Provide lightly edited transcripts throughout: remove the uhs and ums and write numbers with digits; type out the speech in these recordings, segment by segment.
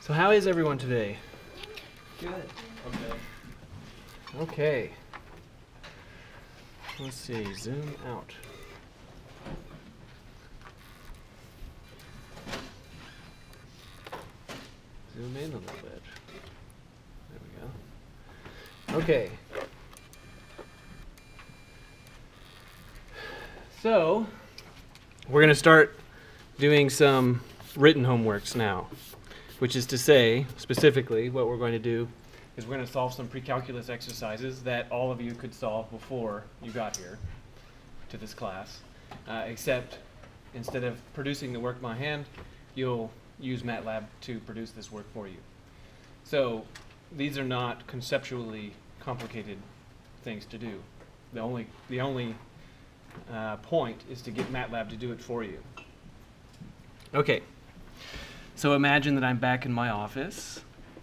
So how is everyone today? Good. Okay. Okay. Let's see, zoom out. Zoom in a little bit. There we go. Okay. So, we're going to start doing some written homeworks now, which is to say, specifically, what we're going to do is we're going to solve some pre-calculus exercises that all of you could solve before you got here to this class, except instead of producing the work by hand, you'll use MATLAB to produce this work for you. So these are not conceptually complicated things to do. The only point is to get MATLAB to do it for you. Okay, so imagine that I'm back in my office.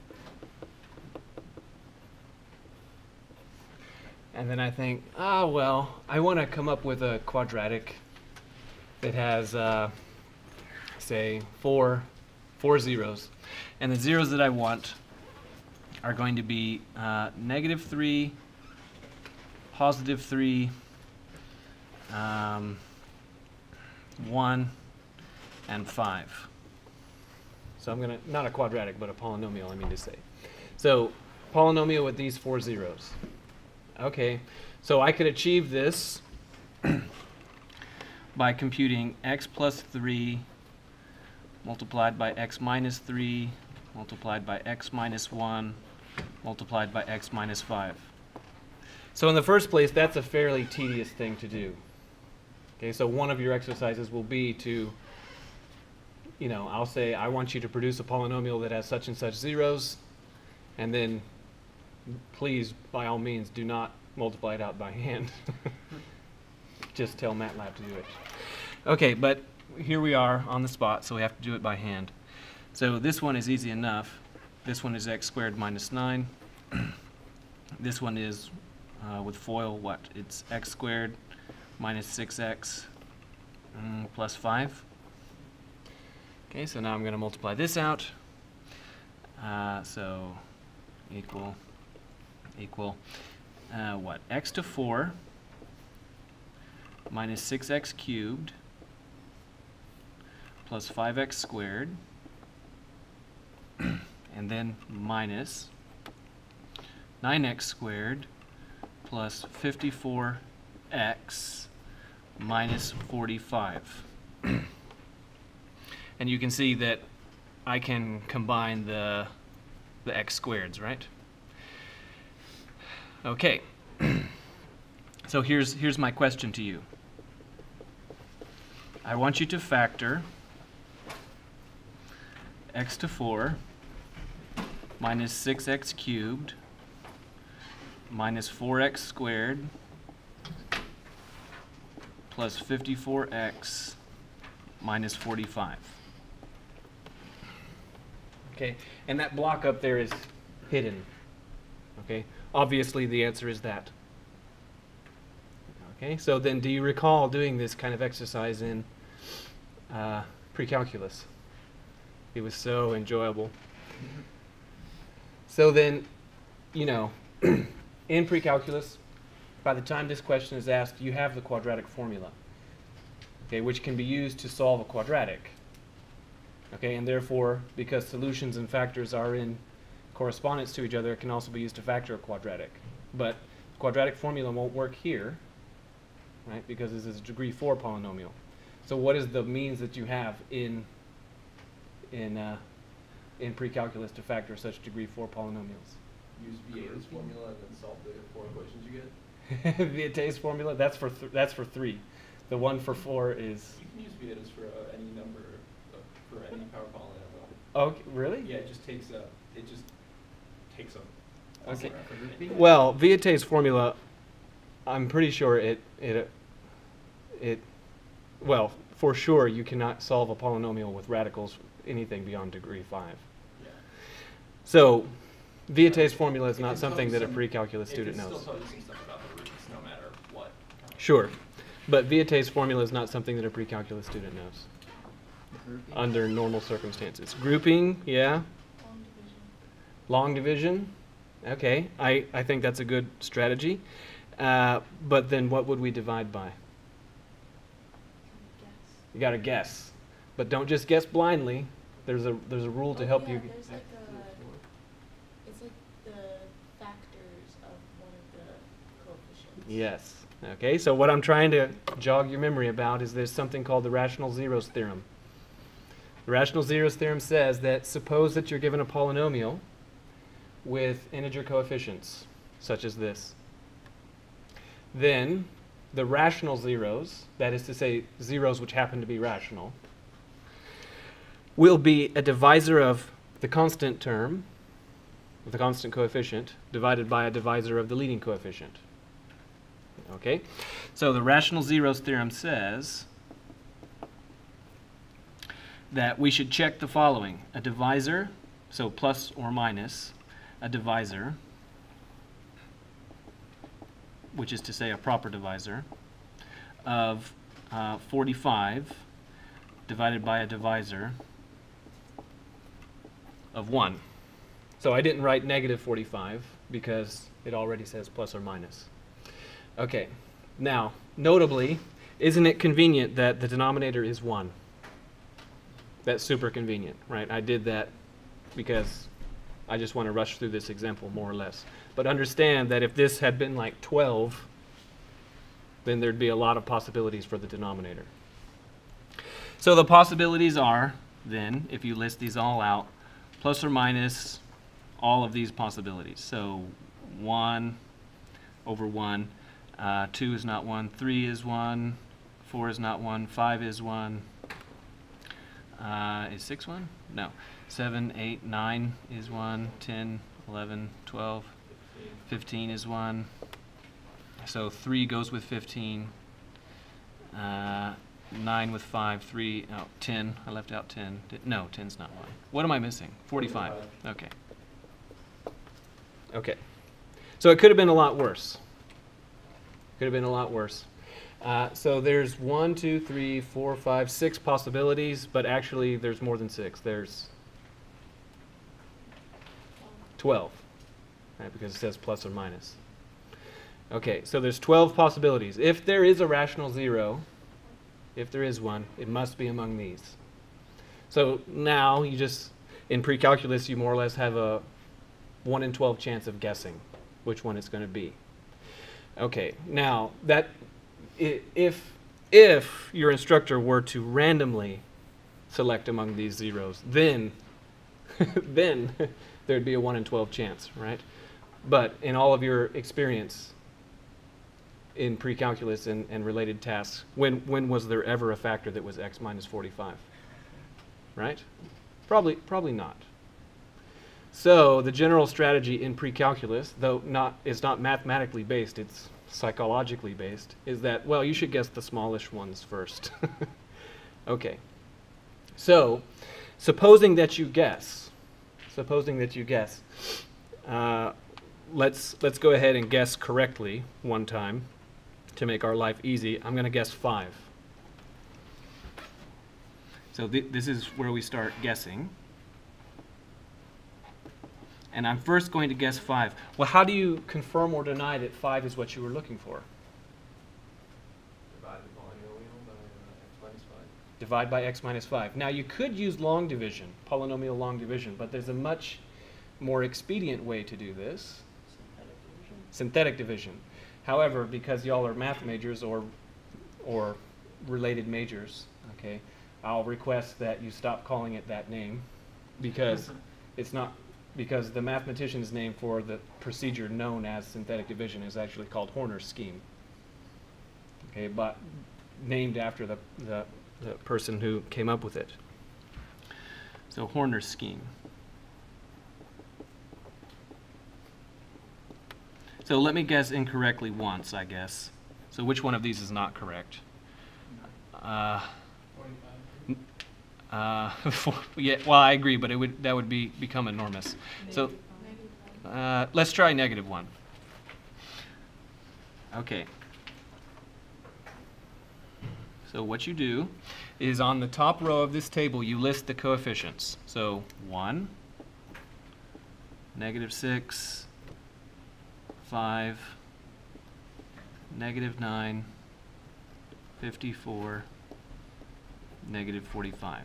And then I think, well, I want to come up with a quadratic that has, say, four zeros. And the zeros that I want are going to be -3, +3, 1, and 5. So I'm going to, not a quadratic, but a polynomial, I mean to say. So polynomial with these 4 zeros. Okay, so I could achieve this by computing x plus 3 multiplied by x minus 3 multiplied by x minus 1 multiplied by x minus 5. So in the first place, that's a fairly tedious thing to do. Okay, so one of your exercises will be to, I'll say I want you to produce a polynomial that has such and such zeros, and then please, by all means, do not multiply it out by hand. Just tell MATLAB to do it. Okay, but here we are on the spot, so we have to do it by hand. So this one is easy enough. This one is x squared minus 9. This one is, with FOIL, what? It's x squared minus 6x plus 5. Okay, so now I'm going to multiply this out. So equal, what? X to 4 minus 6x cubed plus 5x squared, and then minus 9x squared plus 54x minus 45. And you can see that I can combine the x squareds, right? Okay. So here's my question to you. I want you to factor x to 4 minus 6x cubed minus 4x squared plus 54x minus 45. Okay, and that block up there is hidden. Okay, obviously the answer is that. Okay, so then do you recall doing this kind of exercise in pre-calculus? It was so enjoyable. So then, in pre-calculus, by the time this question is asked, you have the quadratic formula, okay, which can be used to solve a quadratic. Okay, and therefore, because solutions and factors are in correspondence to each other, it can also be used to factor a quadratic. But the quadratic formula won't work here, right, because this is a degree 4 polynomial. So what is the means that you have in pre-calculus to factor such degree 4 polynomials? Use Vieta's formula and then solve the 4 equations you get. Vieta's formula, that's for 3. The one for 4 is. You can use Vieta's for any number, for any power polynomial. Okay, really? Yeah, it just takes a. Okay. Well, Vieta's formula, I'm pretty sure well, for sure you cannot solve a polynomial with radicals anything beyond degree 5. Yeah. So Vieta's formula is not something that a pre-calculus student knows. It can still tell you some stuff about the roots, no matter what. Sure, but Vieta's formula is not something that a pre-calculus student knows under normal circumstances. Grouping, yeah. Long division, okay, I think that's a good strategy. But then what would we divide by? You got to guess, but don't just guess blindly. There's a rule to help you. There's like it's like the factors of one of the coefficients. Yes. Okay, so what I'm trying to jog your memory about is there's something called the rational zeros theorem. The rational zeros theorem says that suppose that you're given a polynomial with integer coefficients, such as this. Then the rational zeros, that is to say zeros which happen to be rational, will be a divisor of the constant term, the constant coefficient, divided by a divisor of the leading coefficient. Okay, so the rational zeros theorem says that we should check the following: a divisor, so plus or minus, a divisor, which is to say a proper divisor, of 45 divided by a divisor of 1. So I didn't write negative 45 because it already says plus or minus. Okay, now, notably, isn't it convenient that the denominator is 1? That's super convenient, right? I did that because I just want to rush through this example more or less. But understand that if this had been like 12, then there'd be a lot of possibilities for the denominator. So the possibilities are, then, if you list these all out, plus or minus all of these possibilities. So 1 over 1. 2 is not 1, 3 is 1, 4 is not 1, 5 is 1. Is 6 1? No. 7, 8, 9 is 1, 10, 11, 12, 15 is 1. So 3 goes with 15. 9 with 5, 3, oh, 10. I left out 10. No, 10's not 1. What am I missing? 45. Okay. Okay. So it could have been a lot worse. Could have been a lot worse. So there's 1, 2, 3, 4, 5, 6 possibilities, but actually there's more than 6. There's 12, right? Because it says plus or minus. Okay, so there's 12 possibilities. If there is a rational zero, if there is one, it must be among these. So now you just, in pre-calculus, you more or less have a 1 in 12 chance of guessing which one it's going to be. Okay, now that if your instructor were to randomly select among these zeros, then then there'd be a 1 in 12 chance, right? But in all of your experience in pre-calculus and related tasks, when was there ever a factor that was x minus 45? Right? Probably not. So the general strategy in pre-calculus, though it's not mathematically based, it's psychologically based, is that, well, you should guess the smallish ones first. Okay. So, supposing that you guess, let's go ahead and guess correctly one time to make our life easy. I'm going to guess 5. So this is where we start guessing. And I'm first going to guess 5. Well, how do you confirm or deny that 5 is what you were looking for? Divide the polynomial by x minus 5. Divide by x minus 5. Now, you could use long division, polynomial long division, but there's a much more expedient way to do this. Synthetic division. However, because y'all are math majors or related majors, okay, I'll request that you stop calling it that name because it's not. Because the mathematician's name for the procedure known as synthetic division is actually called Horner's scheme. Okay, but named after the person who came up with it. So Horner's scheme. So let me guess incorrectly once, I guess. So which one of these is not correct? 45. Yeah, well, I agree, but that would become enormous. So let's try negative 1. Okay. So what you do is on the top row of this table, you list the coefficients. So 1, -6, 5, -9, 54, -45.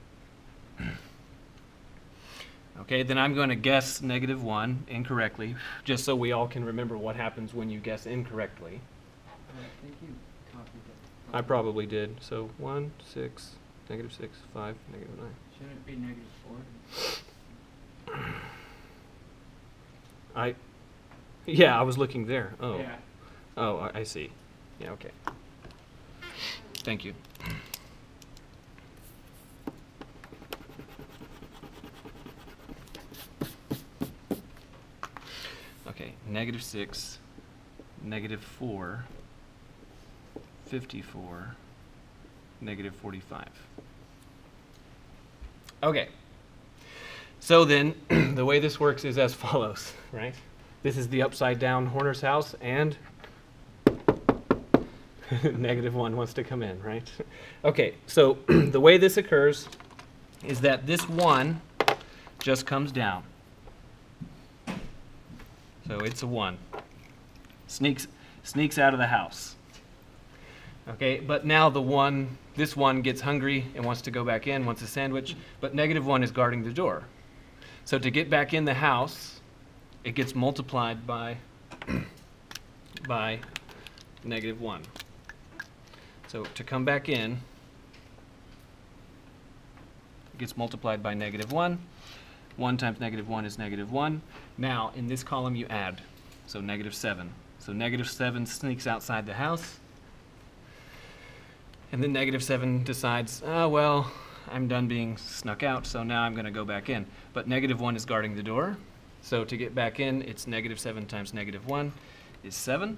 Okay, then I'm going to guess -1 incorrectly, just so we all can remember what happens when you guess incorrectly. I think you copied it. I probably did. So 1, 6, -6, 5, -9. Shouldn't it be -4? Yeah, I was looking there. Oh. Yeah. Oh, I see. Yeah, okay. Thank you. Okay, -6, -4, 54, -45. Okay. So then, the way this works is as follows, right? This is the upside down Horner's house, and -1 wants to come in, right? Okay, so the way this occurs is that this 1 just comes down. So it's a 1. Sneaks out of the house. Okay, but now this one gets hungry and wants to go back in, wants a sandwich, but -1 is guarding the door. So to get back in the house, it gets multiplied by -1. So to come back in, it gets multiplied by -1. 1 times -1 is -1. Now, in this column, you add, so -7. So -7 sneaks outside the house. And then -7 decides, oh, well, I'm done being snuck out, so now I'm going to go back in. But -1 is guarding the door. So to get back in, it's -7 times -1 is 7.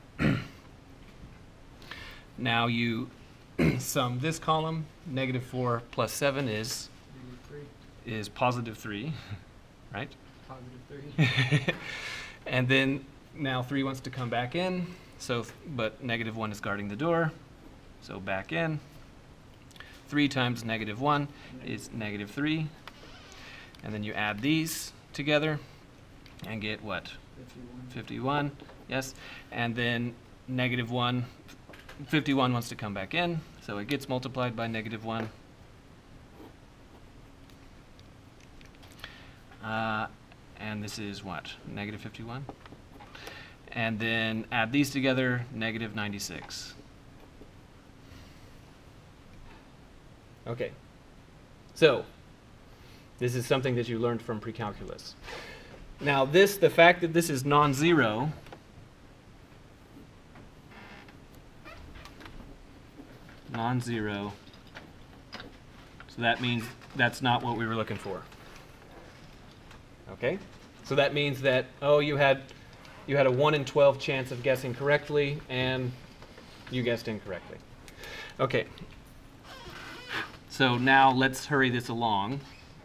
Now you sum this column. -4 plus 7 is positive 3, right? Positive 3. And then now 3 wants to come back in, but -1 is guarding the door, so back in. 3 times -1 is -3, and then you add these together and get what? 51, yes. And then -1, 51 wants to come back in, so it gets multiplied by -1. And this is what? -51? And then add these together, -96. Okay. So, this is something that you learned from pre-calculus. Now the fact that this is non-zero, so that means that's not what we were looking for. Okay? So that means that, oh, you had a 1 in 12 chance of guessing correctly, and you guessed incorrectly. Okay. So now let's hurry this along.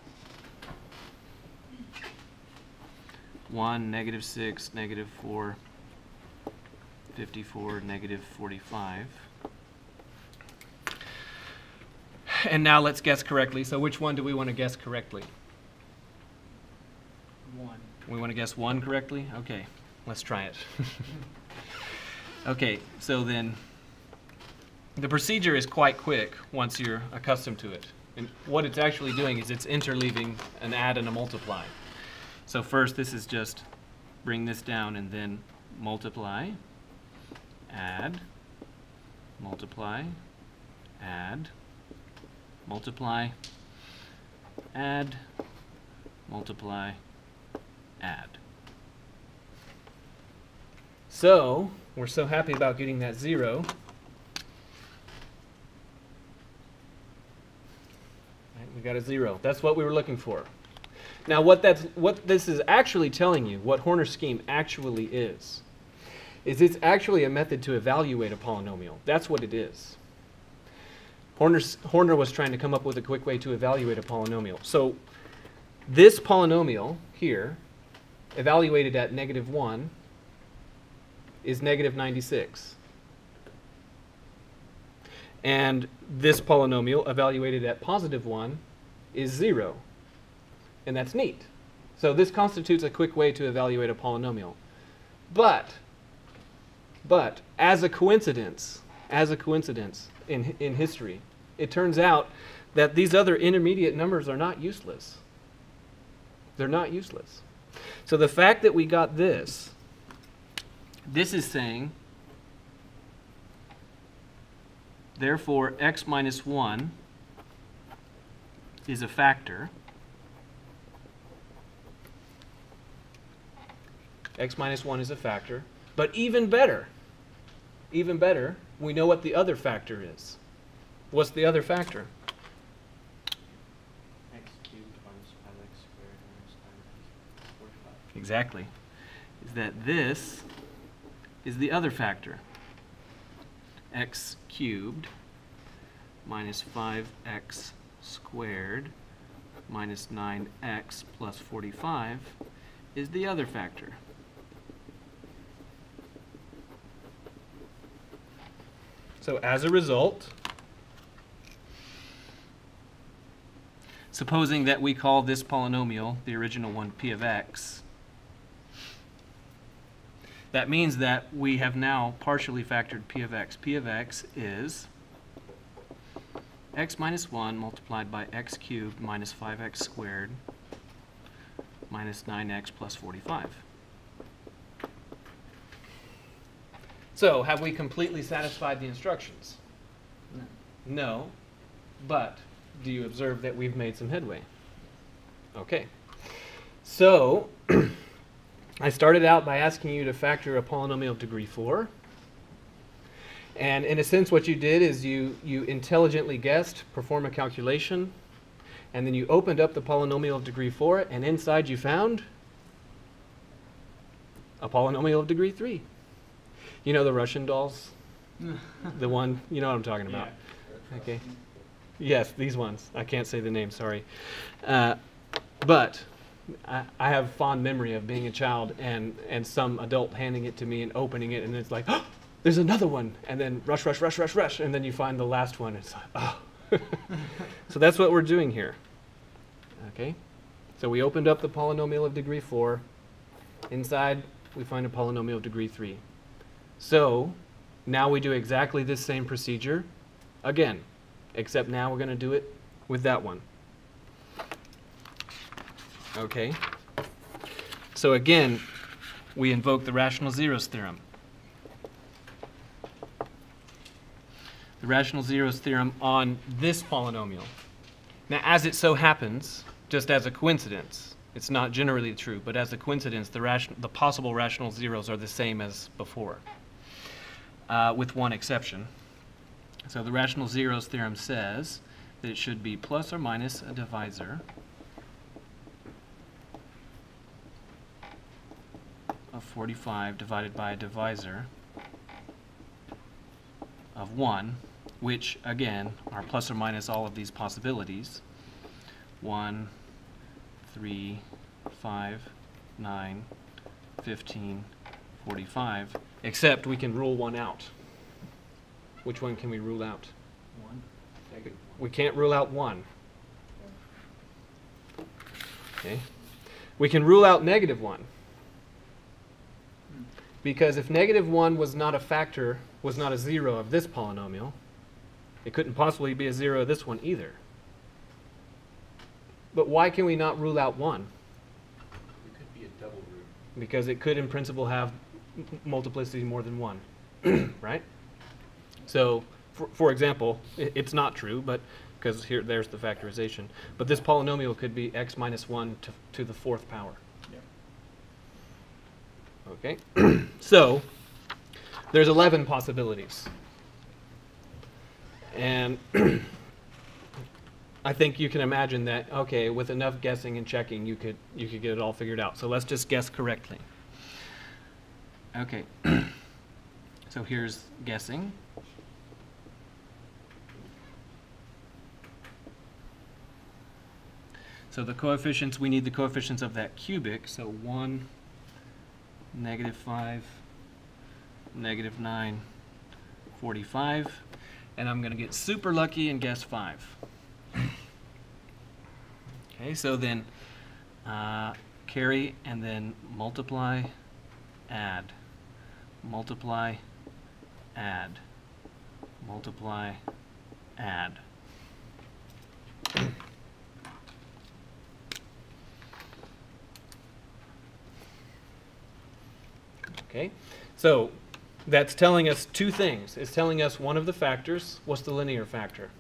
1, -6, -4, 54, -45. And now let's guess correctly. So which one do we want to guess correctly? 1. We want to guess 1 correctly? Okay, let's try it. Okay, so then the procedure is quite quick once you're accustomed to it. And what it's actually doing is it's interleaving an add and a multiply. So first this is just bring this down and then multiply, add, multiply, add, multiply, add, multiply, add. So we're so happy about getting that 0. Right, we got a 0. That's what we were looking for. Now what this is actually telling you, what Horner's scheme actually is it's actually a method to evaluate a polynomial. That's what it is. Horner was trying to come up with a quick way to evaluate a polynomial. So this polynomial here, evaluated at -1, is -96. And this polynomial, evaluated at +1, is 0. And that's neat. So this constitutes a quick way to evaluate a polynomial. But as a coincidence in history, it turns out that these other intermediate numbers are not useless. They're not useless. So the fact that we got this is saying, therefore, x minus 1 is a factor. X minus 1 is a factor. But even better, we know what the other factor is. What's the other factor? X cubed minus 5x squared minus 9x 45. Exactly. Is that this is the other factor. X cubed minus 5x squared minus 9x plus 45 is the other factor. So as a result, supposing that we call this polynomial, the original one, p of x, that means that we have now partially factored p of x. P of x is x minus 1 multiplied by x cubed minus 5x squared minus 9x plus 45. So, have we completely satisfied the instructions? No. No, but do you observe that we've made some headway? Okay. So, I started out by asking you to factor a polynomial of degree 4. And in a sense, what you did is you intelligently guessed, perform a calculation, and then you opened up the polynomial of degree 4, and inside you found a polynomial of degree 3. You know the Russian dolls? The one, you know what I'm talking about. Yeah. Okay. Yes, these ones. I can't say the name, sorry. But I have fond memory of being a child and some adult handing it to me and opening it, and it's like, oh, there's another one, and then rush, rush, rush, rush, rush, and then you find the last one. It's like, oh. So that's what we're doing here. Okay? So we opened up the polynomial of degree 4. Inside, we find a polynomial of degree 3. So now we do exactly this same procedure again, except now we're going to do it with that one. Okay? So again, we invoke the rational zeros theorem. The rational zeros theorem on this polynomial. Now, as it so happens, just as a coincidence, it's not generally true, but as a coincidence, the possible rational zeros are the same as before, with one exception. So the rational zeros theorem says that it should be plus or minus a divisor of 45 divided by a divisor of 1, which, again, are plus or minus all of these possibilities. 1, 3, 5, 9, 15, 45, except we can rule one out. Which one can we rule out? 1. We can't rule out 1. Okay. We can rule out negative 1. Because if negative 1 was not a factor, was not a 0 of this polynomial, it couldn't possibly be a 0 of this one either. But why can we not rule out 1? It could be a double root. Because it could in principle have multiplicity more than 1, right? So, for example, it's not true, but because there's the factorization. But this polynomial could be x minus 1 to the 4th power. Okay, so there's 11 possibilities, and I think you can imagine that. Okay, with enough guessing and checking, you could get it all figured out. So let's just guess correctly. Okay, so here's guessing. So the coefficients, we need the coefficients of that cubic. So 1. Negative 5, negative 9, 45, and I'm going to get super lucky and guess 5. Okay, so then carry and then multiply, add, multiply, add, multiply, add. Okay, so that's telling us two things. It's telling us one of the factors. What's the linear factor?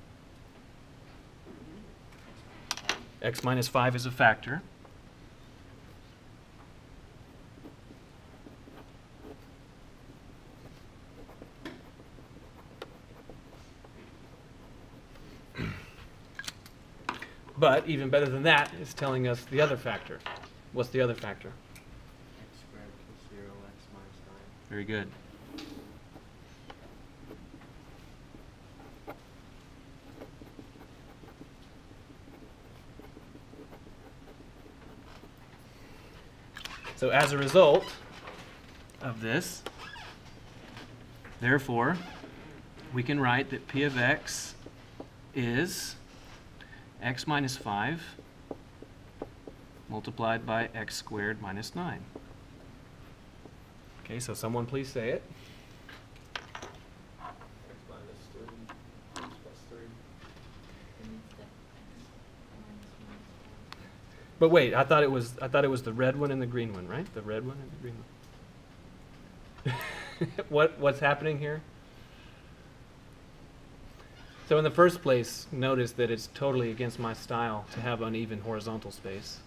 X minus 5 is a factor. But even better than that, it's telling us the other factor. What's the other factor? X squared plus 0, x minus 9. Very good. So as a result of this, therefore, we can write that P of x is x minus 5 multiplied by x squared minus 9. Okay, so someone please say it. X minus 3, x plus 3. And it's the x minus 1. But wait, I thought it was the red one and the green one, right? The red one and the green one. What's happening here? So in the first place, notice that it's totally against my style to have uneven horizontal space.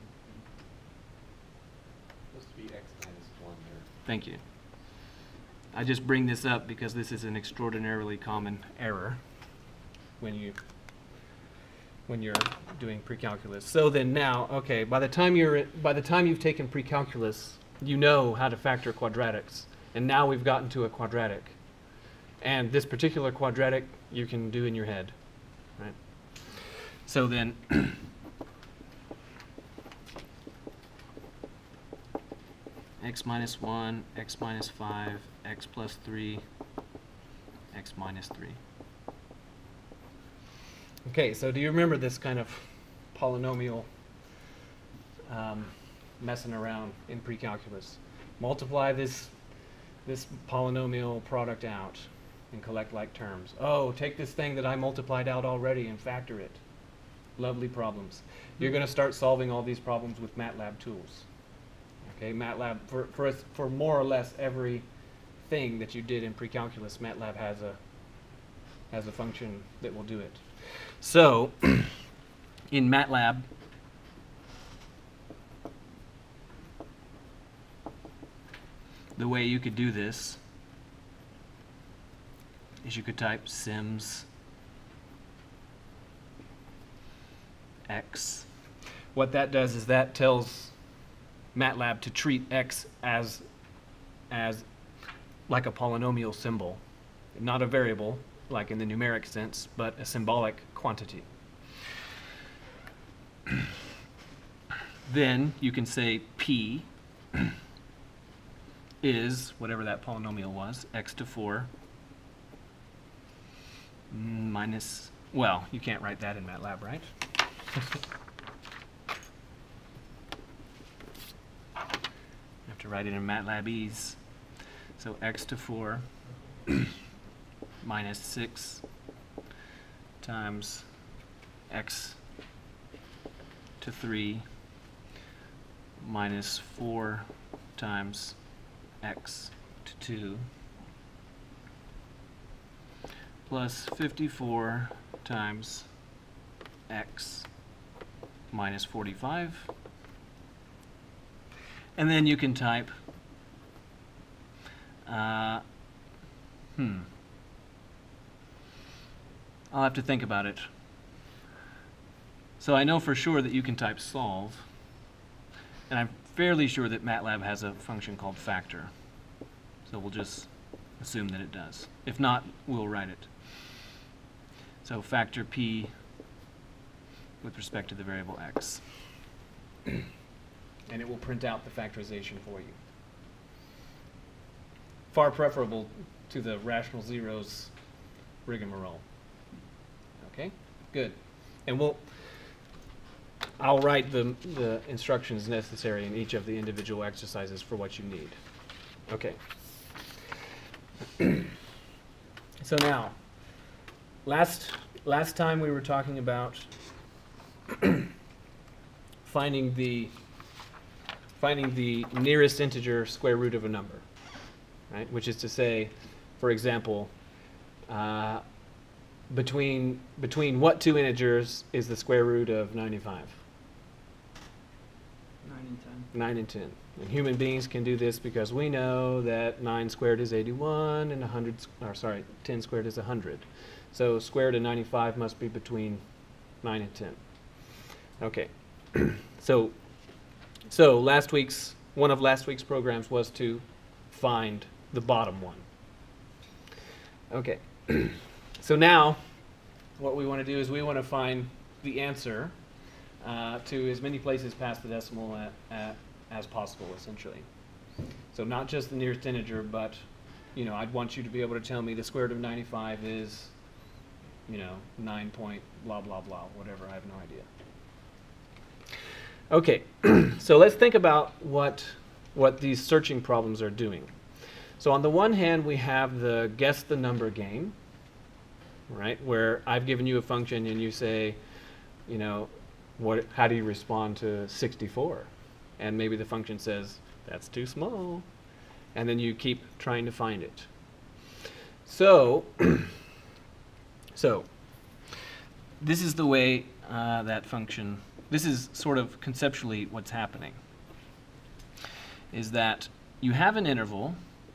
Supposed to be x minus 1 there. Thank you. I just bring this up because this is an extraordinarily common error when you're doing pre-calculus. So then now, okay, by the time you've taken pre-calculus, you know how to factor quadratics. And now we've gotten to a quadratic. And this particular quadratic you can do in your head, right? So then x minus 1, x minus 5, x plus 3, x minus 3. Okay, so do you remember this kind of polynomial messing around in pre-calculus? Multiply this polynomial product out and collect like terms. Oh, take this thing that I multiplied out already and factor it. Lovely problems. You're going to start solving all these problems with MATLAB tools. Okay, MATLAB, for more or less every thing that you did in pre-calculus, MATLAB has a function that will do it. So, in MATLAB, the way you could do this is you could type sims x. What that does is that tells MATLAB to treat x as like a polynomial symbol, not a variable like in the numeric sense, but a symbolic quantity. Then you can say p is whatever that polynomial was, x to 4 minus, well, you can't write that in MATLAB, right? You have to write it in MATLABese. So x to 4 minus 6 times x to 3 minus 4 times x to 2 plus 54 times x minus 45. And then you can type I'll have to think about it. So I know for sure that you can type solve, and I'm fairly sure that MATLAB has a function called factor. So we'll just assume that it does. If not, we'll write it. So factor p with respect to the variable x. And it will print out the factorization for you. Far preferable to the rational zeros rigmarole. Okay, good. And I'll write the instructions necessary in each of the individual exercises for what you need. Okay. So now, last time we were talking about finding the nearest integer square root of a number, right? Which is to say, for example, between what two integers is the square root of 95? 9 and 10. 9 and 10. And human beings can do this because we know that 9 squared is 81 and 10 squared is 100. So square root of 95 must be between 9 and 10. Okay. So one of last week's programs was to find the bottom one. Okay. So now what we want to do is we want to find the answer to as many places past the decimal as possible, essentially. So not just the nearest integer, but I'd want you to be able to tell me the square root of 95 is 9 point blah blah blah, whatever. I have no idea. Okay, so let's think about what these searching problems are doing. So on the one hand, we have the guess the number game, right? Where I've given you a function and you say, how do you respond to 64? And maybe the function says, that's too small. And then you keep trying to find it. So this is the way that function, this is sort of conceptually what's happening, is that you have an interval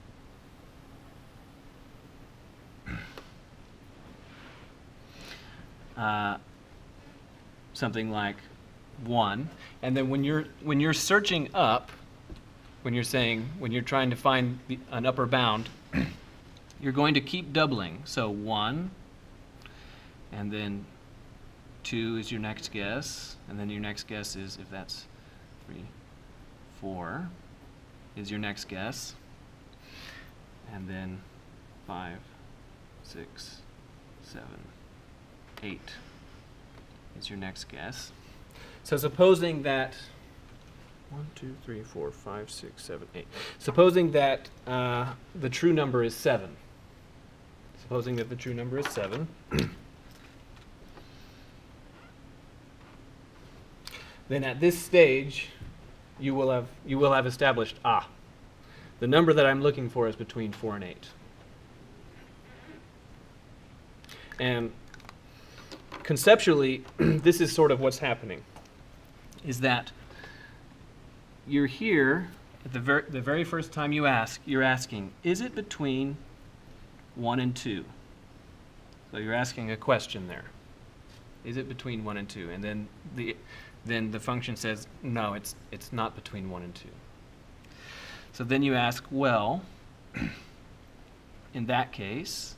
something like 1, and then when you're searching up, when you're trying to find an upper bound, you're going to keep doubling. So 1, and then 2 is your next guess, and then your next guess is, if that's 3, 4 is your next guess, and then 5, 6, 7, 8 is your next guess. So supposing that 1, 2, 3, 4, 5, 6, 7, 8. Supposing that the true number is 7. Supposing that the true number is 7. Then at this stage, you will have established, the number that I'm looking for is between 4 and 8. And conceptually, this is sort of what's happening, is that you're here at the very first time you're asking, is it between 1 and 2? So you're asking a question there. Is it between 1 and 2? And then the function says, no, it's not between 1 and 2. So then you ask, well, in that case,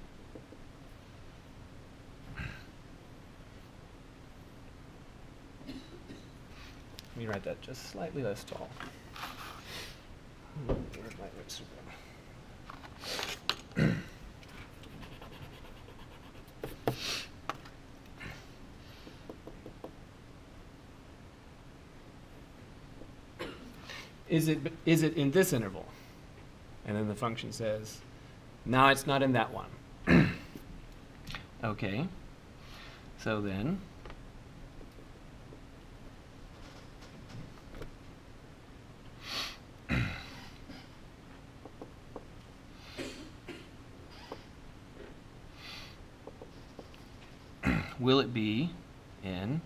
let me write that just slightly less tall. Where's my eraser pen? Is it in this interval? And then the function says, no, it's not in that one. Okay. So then will it be in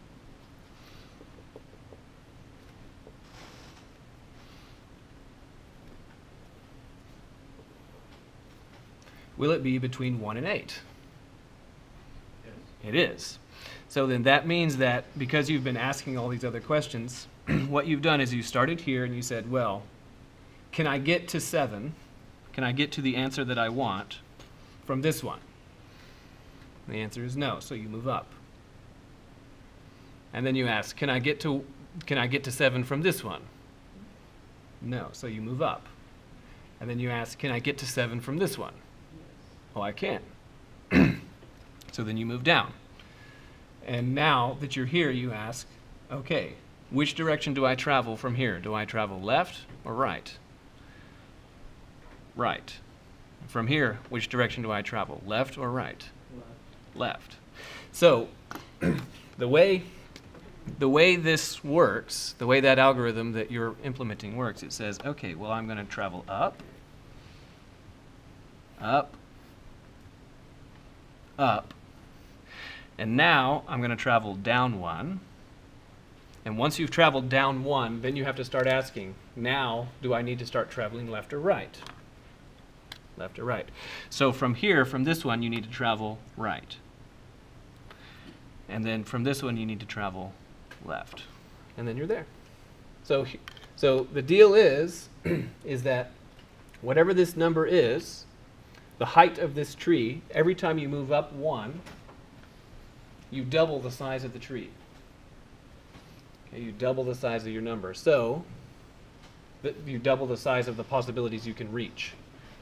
will it be between 1 and 8? Yes. It is. So then that means that because you've been asking all these other questions, what you've done is you started here and you said, well, can I get to 7? Can I get to the answer that I want from this one? The answer is no, so you move up. And then you ask, can I get to 7 from this one? No, so you move up. And then you ask, can I get to 7 from this one? Oh, I can. So then you move down. And now that you're here, you ask, Okay, which direction do I travel from here? Do I travel left or right? Right. From here, which direction do I travel? Left or right? Left. So, the way this works, the way that algorithm that you're implementing works, it says, okay, well, I'm going to travel up, up, up, and now I'm going to travel down 1. And once you've traveled down 1, then you have to start asking, now do I need to start traveling left or right? Left or right. So from here, from this one, you need to travel right. And then from this one, you need to travel left. And then you're there. So the deal is, is that whatever this number is, the height of this tree, every time you move up 1, you double the size of the tree. Okay, you double the size of your number. So you double the size of the possibilities you can reach.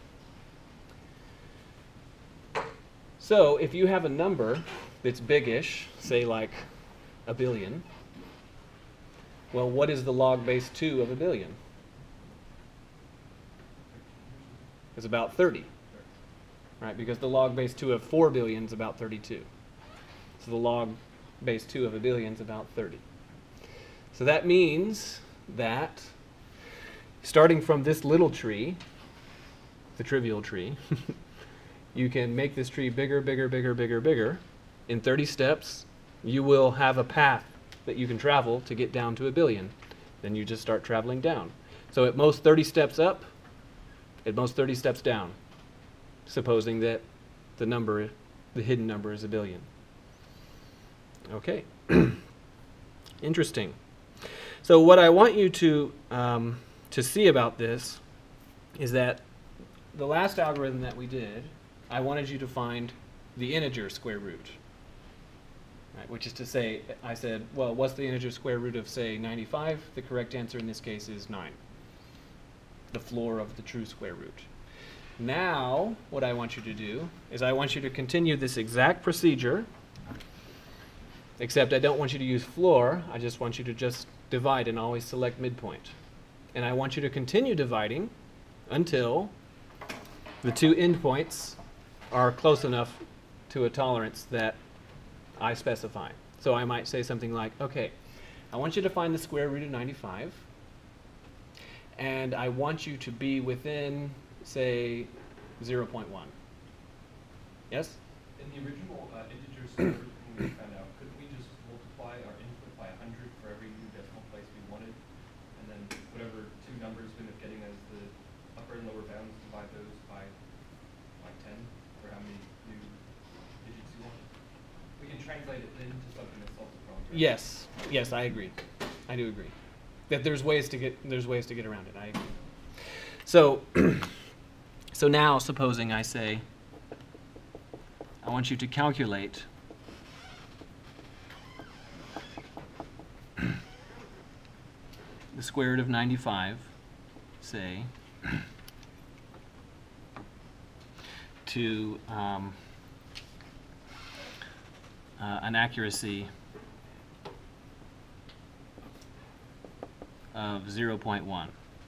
So if you have a number that's biggish, say like 1 billion, well, what is the log base 2 of 1 billion? It's about 30, right? Because the log base 2 of 4 billion is about 32. So the log base 2 of 1 billion is about 30. So that means that starting from this little tree, the trivial tree, you can make this tree bigger, bigger, bigger, bigger, bigger. In 30 steps, you will have a path that you can travel to get down to 1 billion. Then you just start traveling down. So at most 30 steps up, at most 30 steps down, supposing that the number, the hidden number is 1 billion. Okay. Interesting. So what I want you to see about this is that the last algorithm that we did, I wanted you to find the integer square root, right? Which is to say, I said, well, what's the integer square root of, say, 95? The correct answer in this case is 9, the floor of the true square root. Now, what I want you to do is I want you to continue this exact procedure, except I don't want you to use floor. I just want you to just divide and always select midpoint. And I want you to continue dividing until the 2 endpoints are close enough to a tolerance that I specify. So I might say something like, okay, I want you to find the square root of 95, and I want you to be within, say, 0.1. Yes? In the original integer square root thing we found out, couldn't we just multiply our input by 100 for every new decimal place we wanted, and then whatever 2 numbers we end up getting as the upper and lower bounds, divide those by like 10 for how many new digits you want? We can translate it into something that solves the problem. Right? Yes. Yes, I agree. I do agree. That there's ways to get around it. I agree. So so now supposing I say I want you to calculate the square root of 95, say, to an accuracy of 0.1.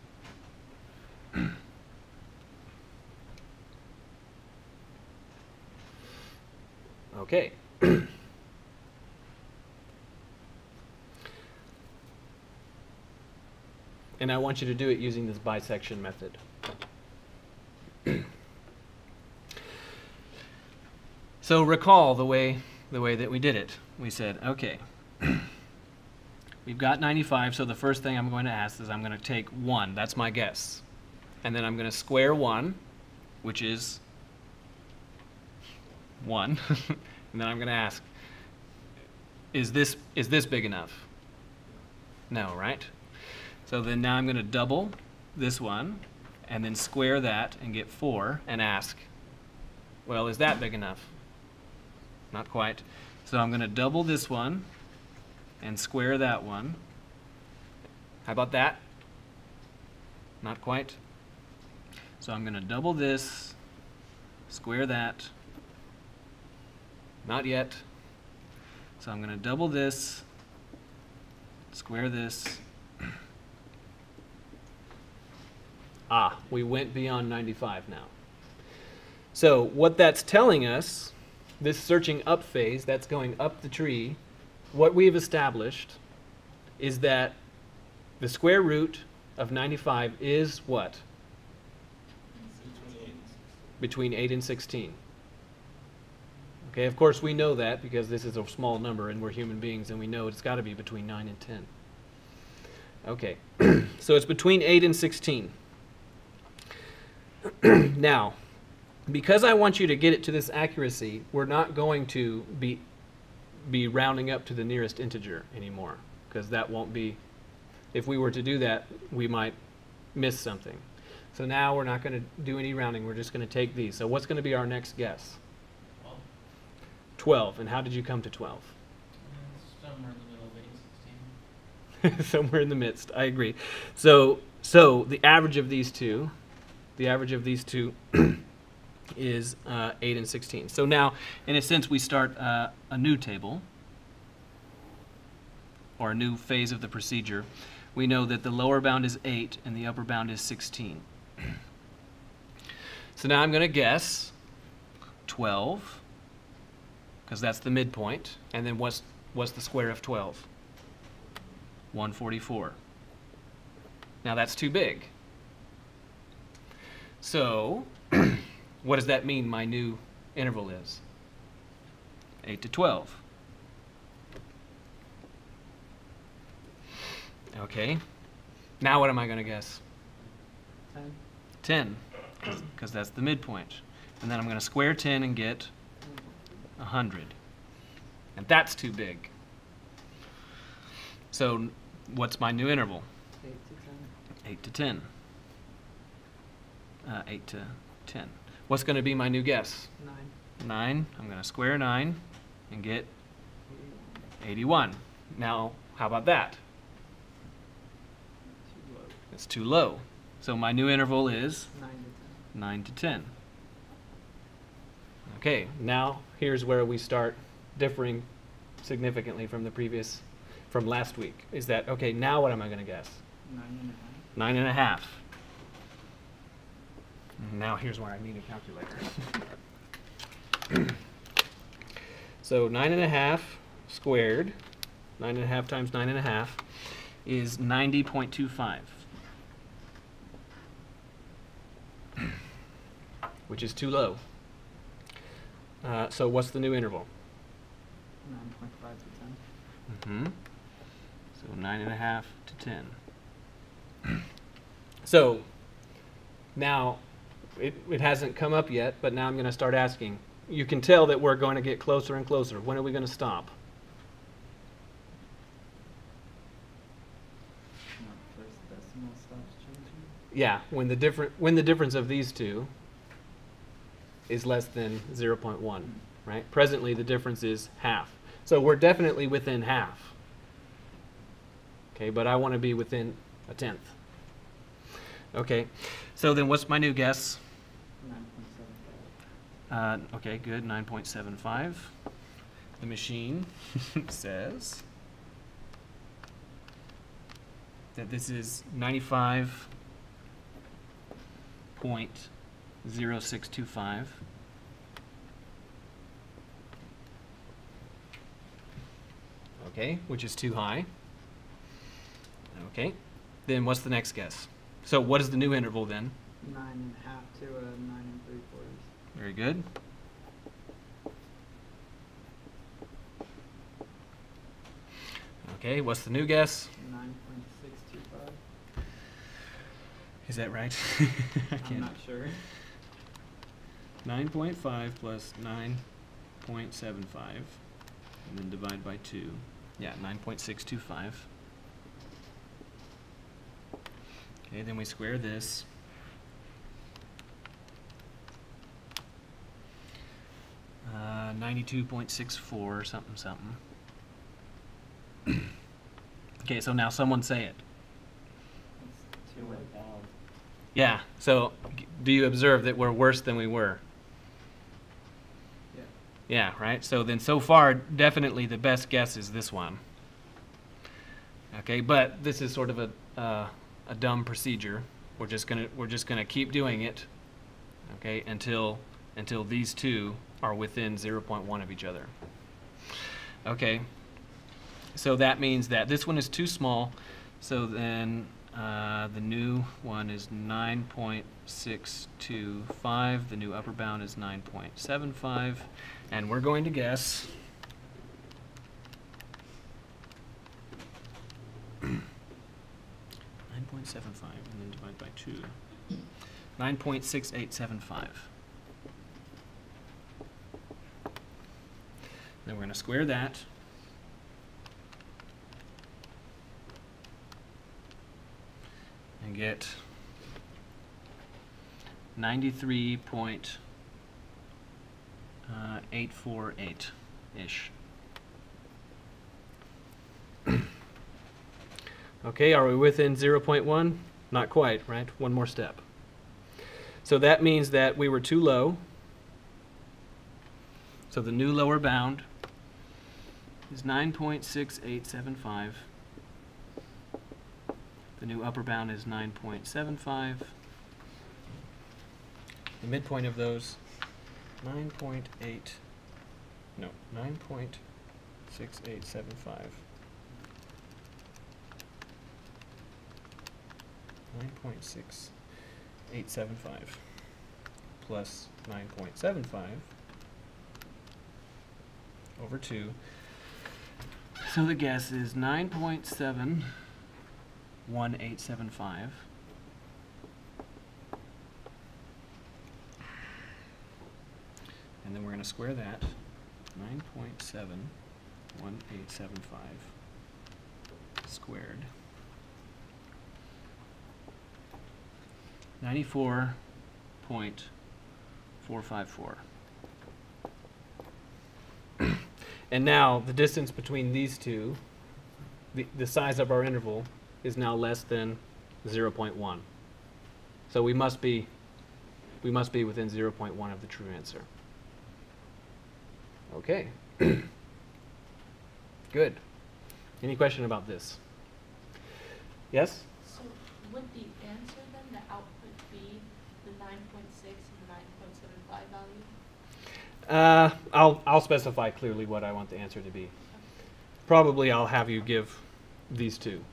Okay. And I want you to do it using this bisection method. So recall the way that we did it. We said, okay, we've got 95, so the first thing I'm going to ask is I'm going to take 1. That's my guess. And then I'm going to square 1, which is 1. And then I'm going to ask, is this big enough? No, right? So then now I'm going to double this one and then square that and get 4 and ask, well, is that big enough? Not quite. So I'm going to double this one and square that one. How about that? Not quite. So I'm going to double this, square that. Not yet. So I'm going to double this, Square this. We went beyond 95 now. So what that's telling us, this searching up phase, that's going up the tree, what we've established is that the square root of 95 is what? Between 8 and 16. Okay, of course we know that because this is a small number and we're human beings and we know it's got to be between 9 and 10. Okay, so it's between 8 and 16. Now, because I want you to get it to this accuracy, we're not going to be rounding up to the nearest integer anymore, because that won't be, if we were to do that, we might miss something. So now we're not going to do any rounding, we're just going to take these. So what's going to be our next guess? 12. And how did you come to 12? Somewhere in the middle of 8 and 16. Somewhere in the midst, I agree. So the average of these two, is 8 and 16. So now, in a sense, we start a new table, or a new phase of the procedure. We know that the lower bound is 8 and the upper bound is 16. So now I'm going to guess 12, because that's the midpoint. And then what's the square of 12? 144. Now that's too big. So what does that mean my new interval is? 8 to 12. Okay. Now what am I going to guess? 10, because that's the midpoint. And then I'm going to square 10 and get 100. And that's too big. So what's my new interval? 8 to 10. 8 to 10. What's going to be my new guess? 9. I'm going to square 9 and get 81. Now, how about that? It's too low. So my new interval is 9 to 10. Okay, now here's where we start differing significantly from from last week. Is that, okay, now what am I going to guess? 9.5. Now here's where I need a calculator. So 9.5 squared, 9.5 times 9.5 is 90.25. Which is too low. So what's the new interval? 9.5 to 10. So 9.5 to 10. So now it hasn't come up yet, but now I'm going to start asking. You can tell that we're going to get closer and closer. When are we going to stop? First decimal stops changing. Yeah, when the difference of these two is less than 0.1, right? Presently the difference is half. So we're definitely within half. Okay, but I want to be within a tenth. Okay, so then what's my new guess? 9.75. Okay, good, 9.75. The machine says that this is 95.0625. Okay, which is too high. Okay, then what's the next guess? So what is the new interval then? 9.5 to 9 3/4. Very good. Okay, what's the new guess? 9.625. Is that right? I'm not sure. 9.5 plus 9.75, and then divide by 2. Yeah, 9.625. Okay, then we square this. Uh, 92.64 something something. Okay, so now someone say it. It's too late. Yeah, so do you observe that we're worse than we were? Yeah. Yeah, right? So then so far, definitely the best guess is this one. Okay, but this is sort of a dumb procedure. We're just gonna keep doing it, okay, until these two are within 0.1 of each other. Okay, so that means that this one is too small, so then the new one is 9.625, the new upper bound is 9.75, and we're going to guess 9.75 and then divide by 2. 9.6875. Then we're going to square that. And get 93.848-ish. Okay, are we within 0.1? Not quite, right? One more step. So that means that we were too low. So the new lower bound is 9.6875. The new upper bound is 9.75. The midpoint of those, 9.6875. 9.6875 plus 9.75 over 2. So the guess is 9.71875. And then we're going to square that. 9.71875 squared. 94.454. And now the distance between these two, the size of our interval, is now less than 0.1. So we must be within 0.1 of the true answer. Okay. Good. Any question about this? Yes? So would the answer then, the output, be the 9.6 and the 9.75 value? I'll specify clearly what I want the answer to be. Probably I'll have you give these two.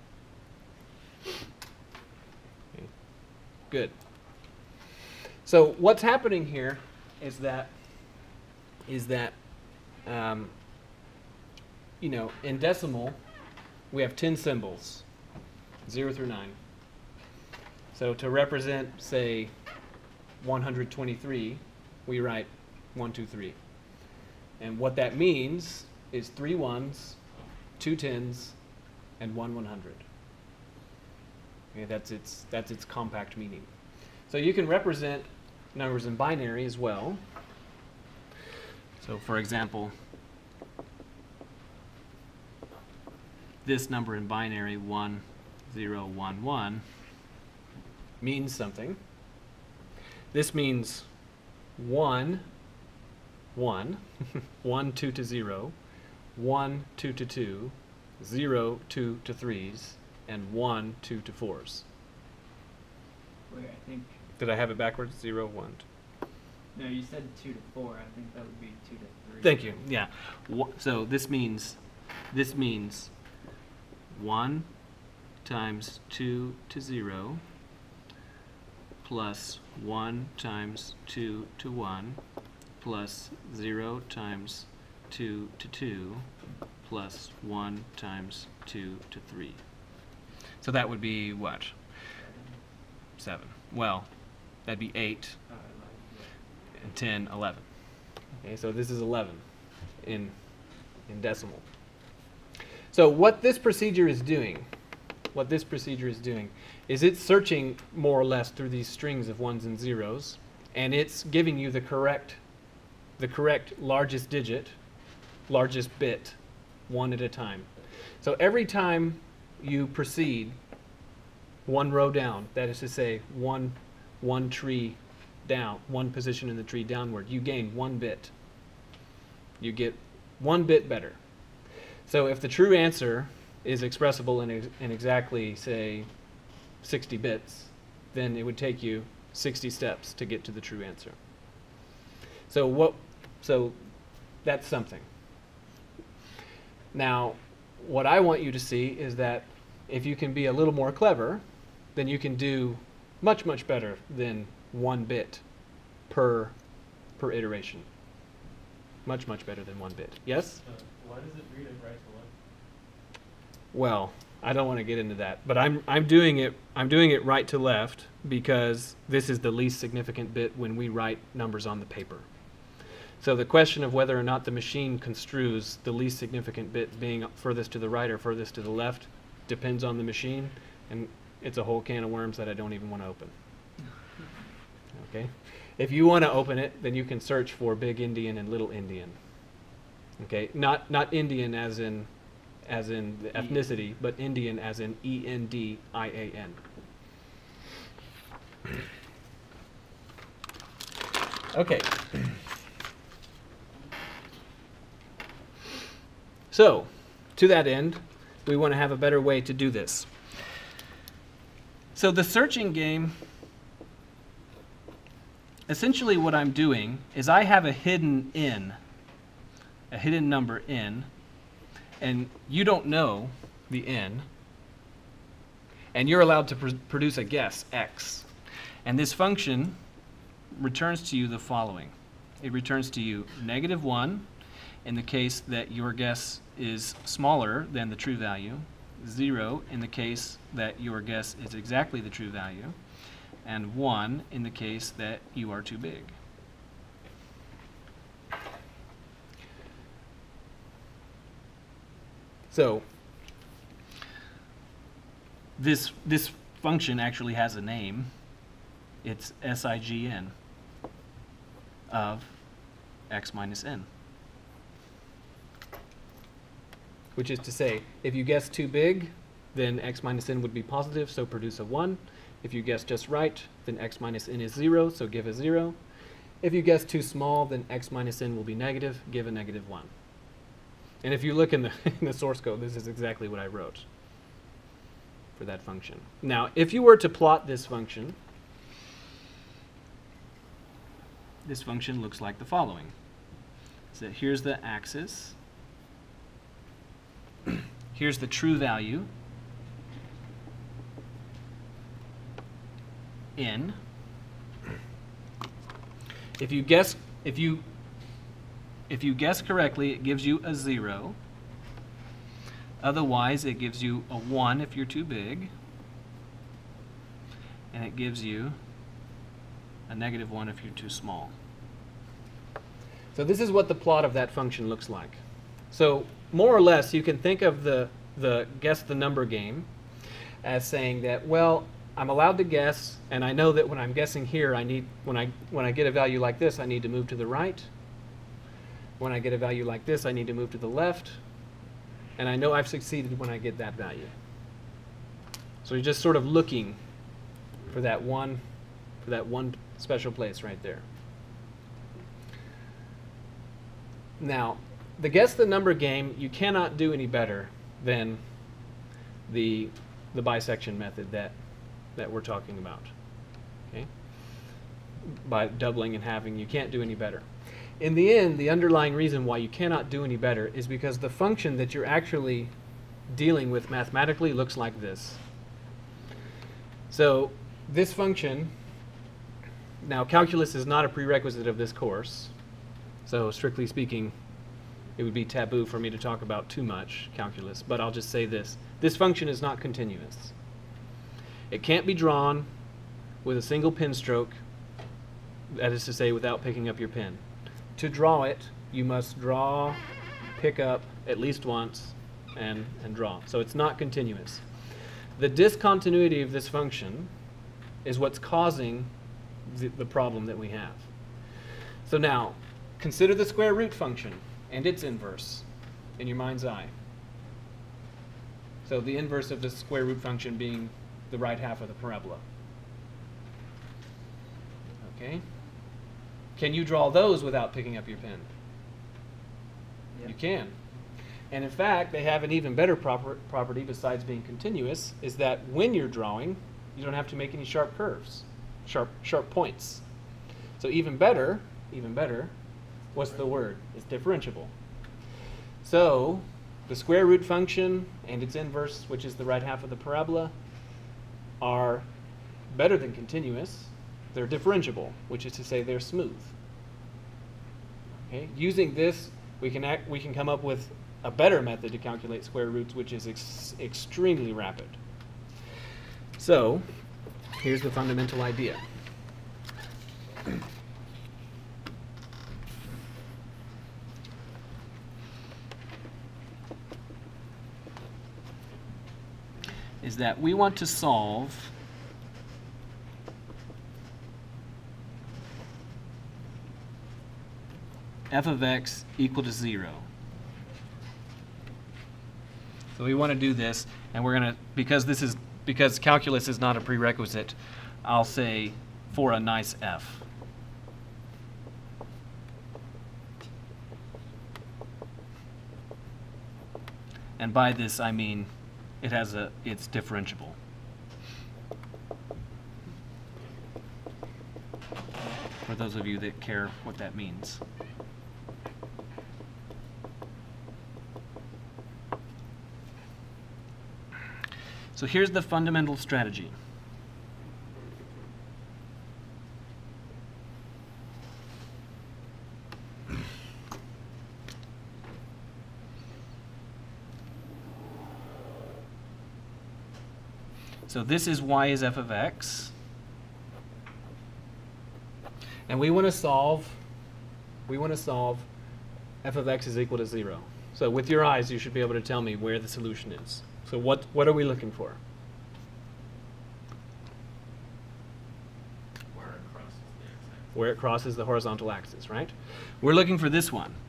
Okay. Good. So what's happening here is that you know, in decimal we have 10 symbols, 0 through 9. So to represent, say, 123, we write 1, 2, 3. And what that means is 3 ones, 2 tens, and 1 100. Okay, that's its compact meaning. So you can represent numbers in binary as well. So for example, this number in binary 1, 0, 1, 1 means something. This means 1, 1, 1, 2 to 0, 1, 2 to 2, 0, 2 to 3s, and 1, 2 to 4s. Wait, I think. Did I have it backwards? 0, 1. No, you said 2 to 4. I think that would be 2 to 3. Thank you. Yeah. So this means 1 times 2 to 0 plus 1 times 2 to 1 plus 0 times 2 to 2 plus 1 times 2 to 3. So that would be what? 7. Well, that'd be 8 and 10, 11. Okay, so this is 11 in decimal. So what this procedure is doing is it's searching more or less through these strings of 1s and 0s, and it's giving you the correct largest digit, largest bit, one at a time. So every time you proceed one row down, that is to say one tree down, one position in the tree downward, you gain 1 bit. You get 1 bit better. So if the true answer is expressible in exactly, say, 60 bits, then it would take you 60 steps to get to the true answer. So that's something. Now, what I want you to see is that if you can be a little more clever, then you can do much, much better than 1 bit per iteration. Much, much better than 1 bit. Yes? Why does it read it right to left? Well, I don't want to get into that, but I'm doing it right to left because this is the least significant bit when we write numbers on the paper. So the question of whether or not the machine construes the least significant bit being furthest to the right or furthest to the left depends on the machine, and it's a whole can of worms that I don't even want to open. Okay? If you want to open it, then you can search for Big Indian and Little Indian. Okay? Not Indian as in the ethnicity, but Indian as in E-N-D-I-A-N. Okay. So, to that end, we want to have a better way to do this. So the searching game, essentially what I'm doing is I have a hidden number in, and you don't know the n, and you're allowed to produce a guess, x. And this function returns to you the following. It returns to you -1 in the case that your guess is smaller than the true value, 0 in the case that your guess is exactly the true value, and 1 in the case that you are too big. So this function actually has a name. It's SIGN of x minus n. Which is to say, if you guess too big, then x minus n would be positive, so produce a 1. If you guess just right, then x minus n is 0, so give a 0. If you guess too small, then x minus n will be negative, give a -1. And if you look in the source code, this is exactly what I wrote for that function. Now, if you were to plot this function looks like the following. So here's the axis. Here's the true value n. If you guess correctly, it gives you a 0. Otherwise, it gives you a 1 if you're too big, and it gives you a -1 if you're too small. So this is what the plot of that function looks like. So more or less, you can think of the guess the number game as saying that, well, I'm allowed to guess, and I know that when I'm guessing here, when I get a value like this, I need to move to the right. When I get a value like this, I need to move to the left. And I know I've succeeded when I get that value. So you're just sort of looking for that one special place right there. Now, the guess the number game, you cannot do any better than the bisection method that we're talking about. Okay? By doubling and halving, you can't do any better. In the end, the underlying reason why you cannot do any better is because the function that you're actually dealing with mathematically looks like this. So this function, now calculus is not a prerequisite of this course, so strictly speaking, it would be taboo for me to talk about too much calculus, but I'll just say this. This function is not continuous. It can't be drawn with a single pen stroke, that is to say, without picking up your pen. To draw it, you must draw, pick up at least once, and draw. So it's not continuous. The discontinuity of this function is what's causing the problem that we have. So now, consider the square root function and its inverse in your mind's eye. So the inverse of the square root function being the right half of the parabola. Okay? Can you draw those without picking up your pen? Yeah. You can. And in fact, they have an even better property besides being continuous, is that when you're drawing, you don't have to make any sharp curves, sharp points. So even better, what's the word? It's differentiable. So the square root function and its inverse, which is the right half of the parabola, are better than continuous. They're differentiable, which is to say they're smooth. Okay? Using this, we can come up with a better method to calculate square roots, which is extremely rapid. So here's the fundamental idea. Is that we want to solve f of x equal to 0. So we want to do this, and we're going to, because calculus is not a prerequisite, I'll say for a nice f. And by this I mean it's differentiable. For those of you that care what that means. So here's the fundamental strategy. So this is y is f of x. And we want to solve f of x is equal to 0. So with your eyes, you should be able to tell me where the solution is. So what are we looking for? Where it crosses the horizontal axis, right? We're looking for this one.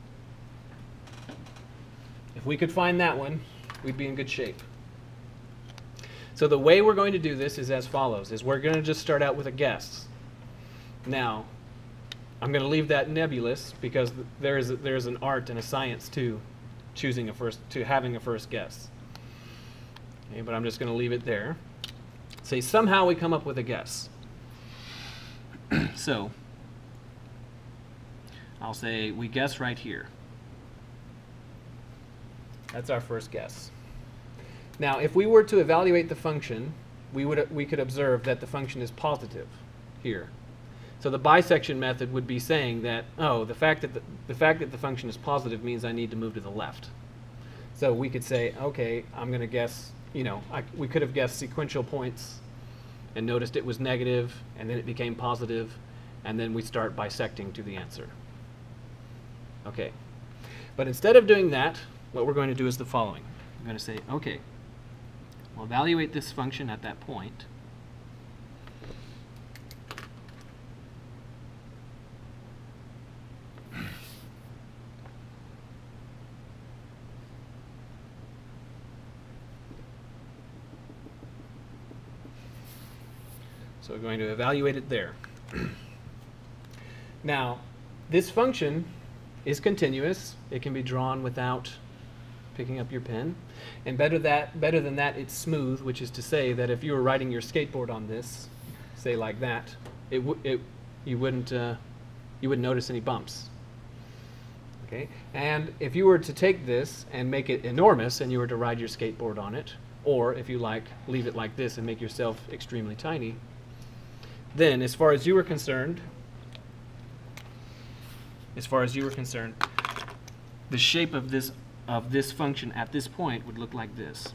If we could find that one, we'd be in good shape. So the way we're going to do this is as follows, is we're going to just start out with a guess. Now, I'm going to leave that nebulous because there's an art and a science to having a first guess. Okay, but I'm just going to leave it there. Say somehow we come up with a guess. So I'll say we guess right here. That's our first guess. Now, if we were to evaluate the function, we could observe that the function is positive here. So the bisection method would be saying that, oh, the fact that the function is positive means I need to move to the left. So we could say, okay, I'm going to guess, we could have guessed sequential points and noticed it was negative, and then it became positive, and then we start bisecting to the answer. Okay. But instead of doing that, what we're going to do is the following. I'm going to say, okay, we'll evaluate this function at that point. So we're going to evaluate it there. Now, this function is continuous. It can be drawn without picking up your pen. And better than that, it's smooth, which is to say that if you were riding your skateboard on this, say like that, you wouldn't notice any bumps. Okay? And if you were to take this and make it enormous and you were to ride your skateboard on it, or if you like, leave it like this and make yourself extremely tiny, then as far as you were concerned, the shape of this function at this point would look like this.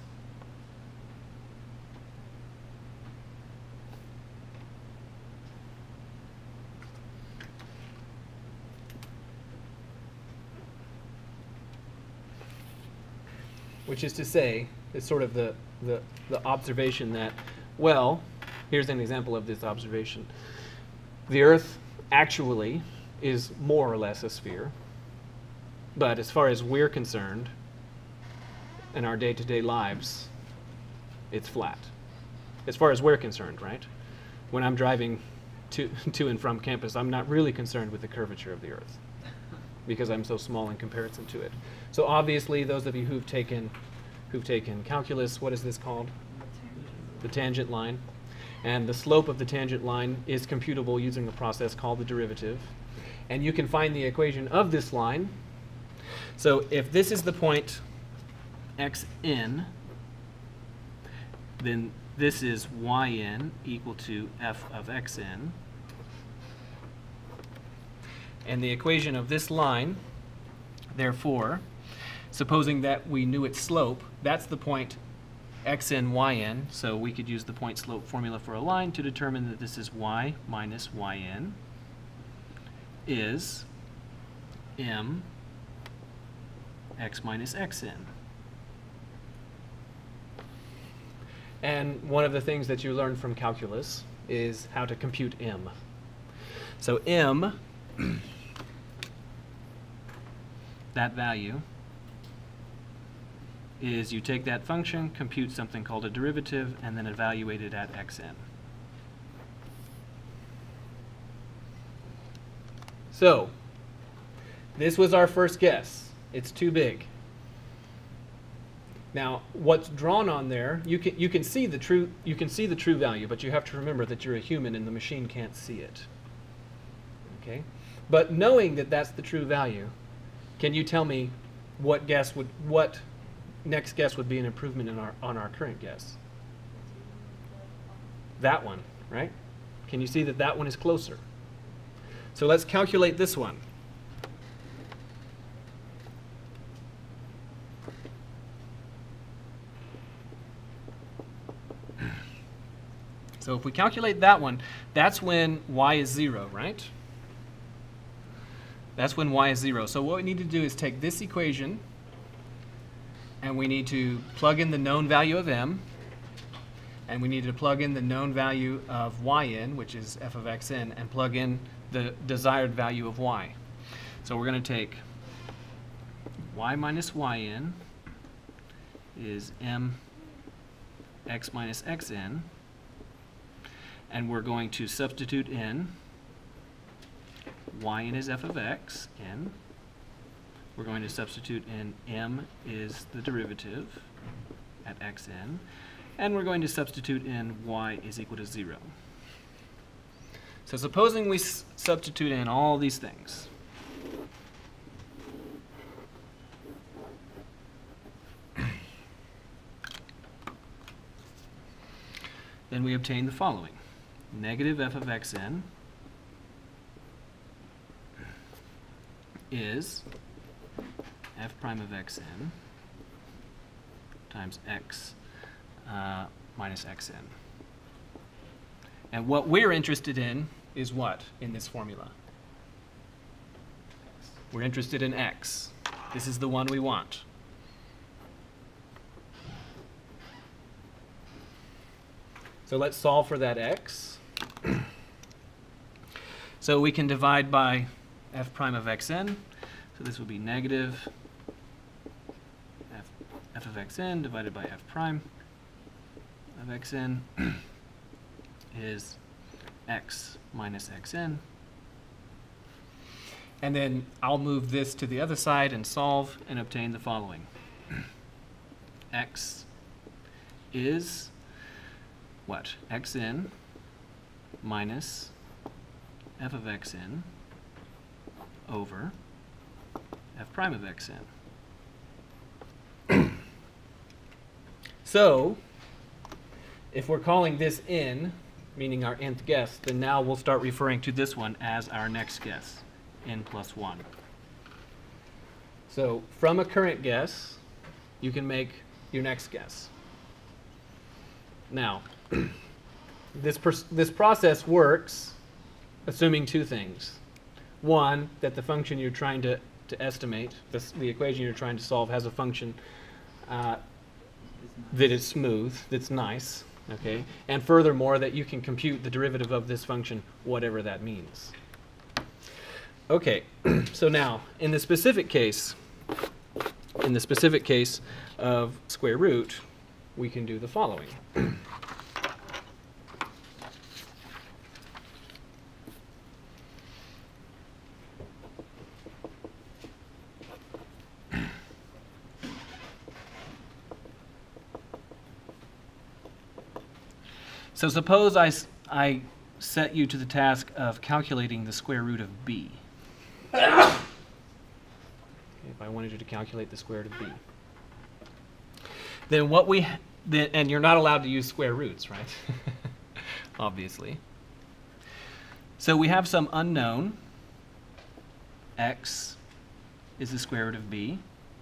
Which is to say, it's sort of the observation that, well, here's an example of this observation. The Earth actually is more or less a sphere, but as far as we're concerned, in our day-to-day lives, it's flat. As far as we're concerned, right? When I'm driving to and from campus, I'm not really concerned with the curvature of the Earth. because I'm so small in comparison to it. So obviously, those of you who've taken calculus, what is this called? The tangent line. And the slope of the tangent line is computable using a process called the derivative. And you can find the equation of this line. So if this is the point xn, then this is yn equal to f of xn. And the equation of this line, therefore, supposing that we knew its slope, that's the point xn, yn, so we could use the point slope formula for a line to determine that this is y minus yn is m x minus xn. And one of the things that you learned from calculus is how to compute m. So m, that value, is you take that function, compute something called a derivative, and then evaluate it at xn. So, this was our first guess. It's too big. Now, what's drawn on there, you can see the true value, but you have to remember that you're a human and the machine can't see it. Okay? But knowing that that's the true value, can you tell me what next guess would be an improvement on our current guess? That one, right? Can you see that that one is closer? So let's calculate this one. So if we calculate that one, that's when y is 0, right? That's when y is 0. So what we need to do is take this equation, and we need to plug in the known value of m, and we need to plug in the known value of yn, which is f of xn, and plug in the desired value of y. So we're going to take y minus yn is m x minus xn, and we're going to substitute in yn is f of x, n. We're going to substitute in m is the derivative at xn, and we're going to substitute in y is equal to 0. So supposing we substitute in all these things. Then we obtain the following. Negative f of xn is f prime of xn times x minus xn. And what we're interested in is what in this formula? We're interested in x. This is the one we want. So let's solve for that x. So we can divide by f prime of xn. So this would be negative f of xn divided by f prime of xn is x minus xn. And then I'll move this to the other side and solve and obtain the following. X is what? Xn minus f of xn over f prime of xn. So, if we're calling this n, meaning our nth guess, then now we'll start referring to this one as our next guess, n plus 1. So, from a current guess, you can make your next guess. Now, this process works assuming two things. One, that the function you're trying to estimate, the equation you're trying to solve, has a function that is smooth, that's nice, okay? And furthermore, that you can compute the derivative of this function, whatever that means. Okay, so now, in the specific case of square root, we can do the following. So suppose I set you to the task of calculating the square root of b. If I wanted you to calculate the square root of b. Then and you're not allowed to use square roots, right? Obviously. So we have some unknown. X is the square root of b.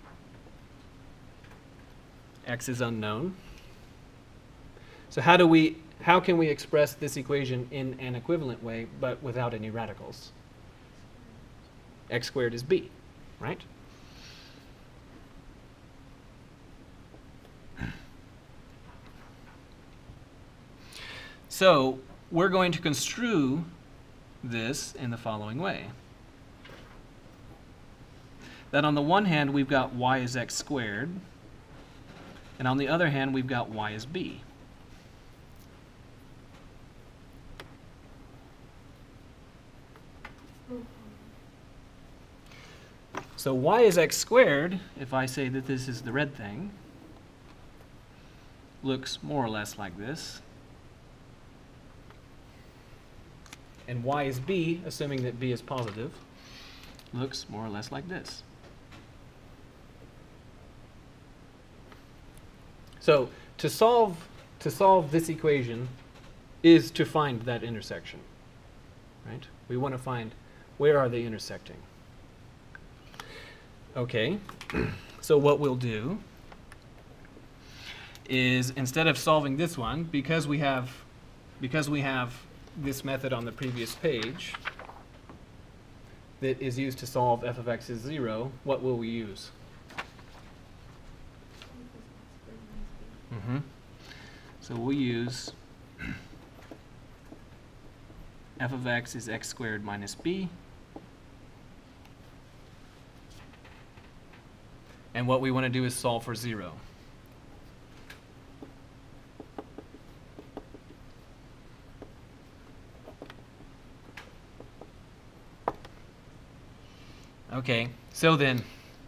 X is unknown. So how can we express this equation in an equivalent way but without any radicals? X squared is b, right? So we're going to construe this in the following way. That on the one hand, we've got y is x squared, and on the other hand, we've got y is b. So y is x squared, if I say that this is the red thing, looks more or less like this. And y is b, assuming that b is positive, looks more or less like this. So to solve this equation is to find that intersection, right? We want to find where are they intersecting. Okay, so what we'll do is instead of solving this one, because we have this method on the previous page that is used to solve f of x is 0, what will we use? So we'll use f of x is x squared minus b. And what we want to do is solve for 0. Okay, so then,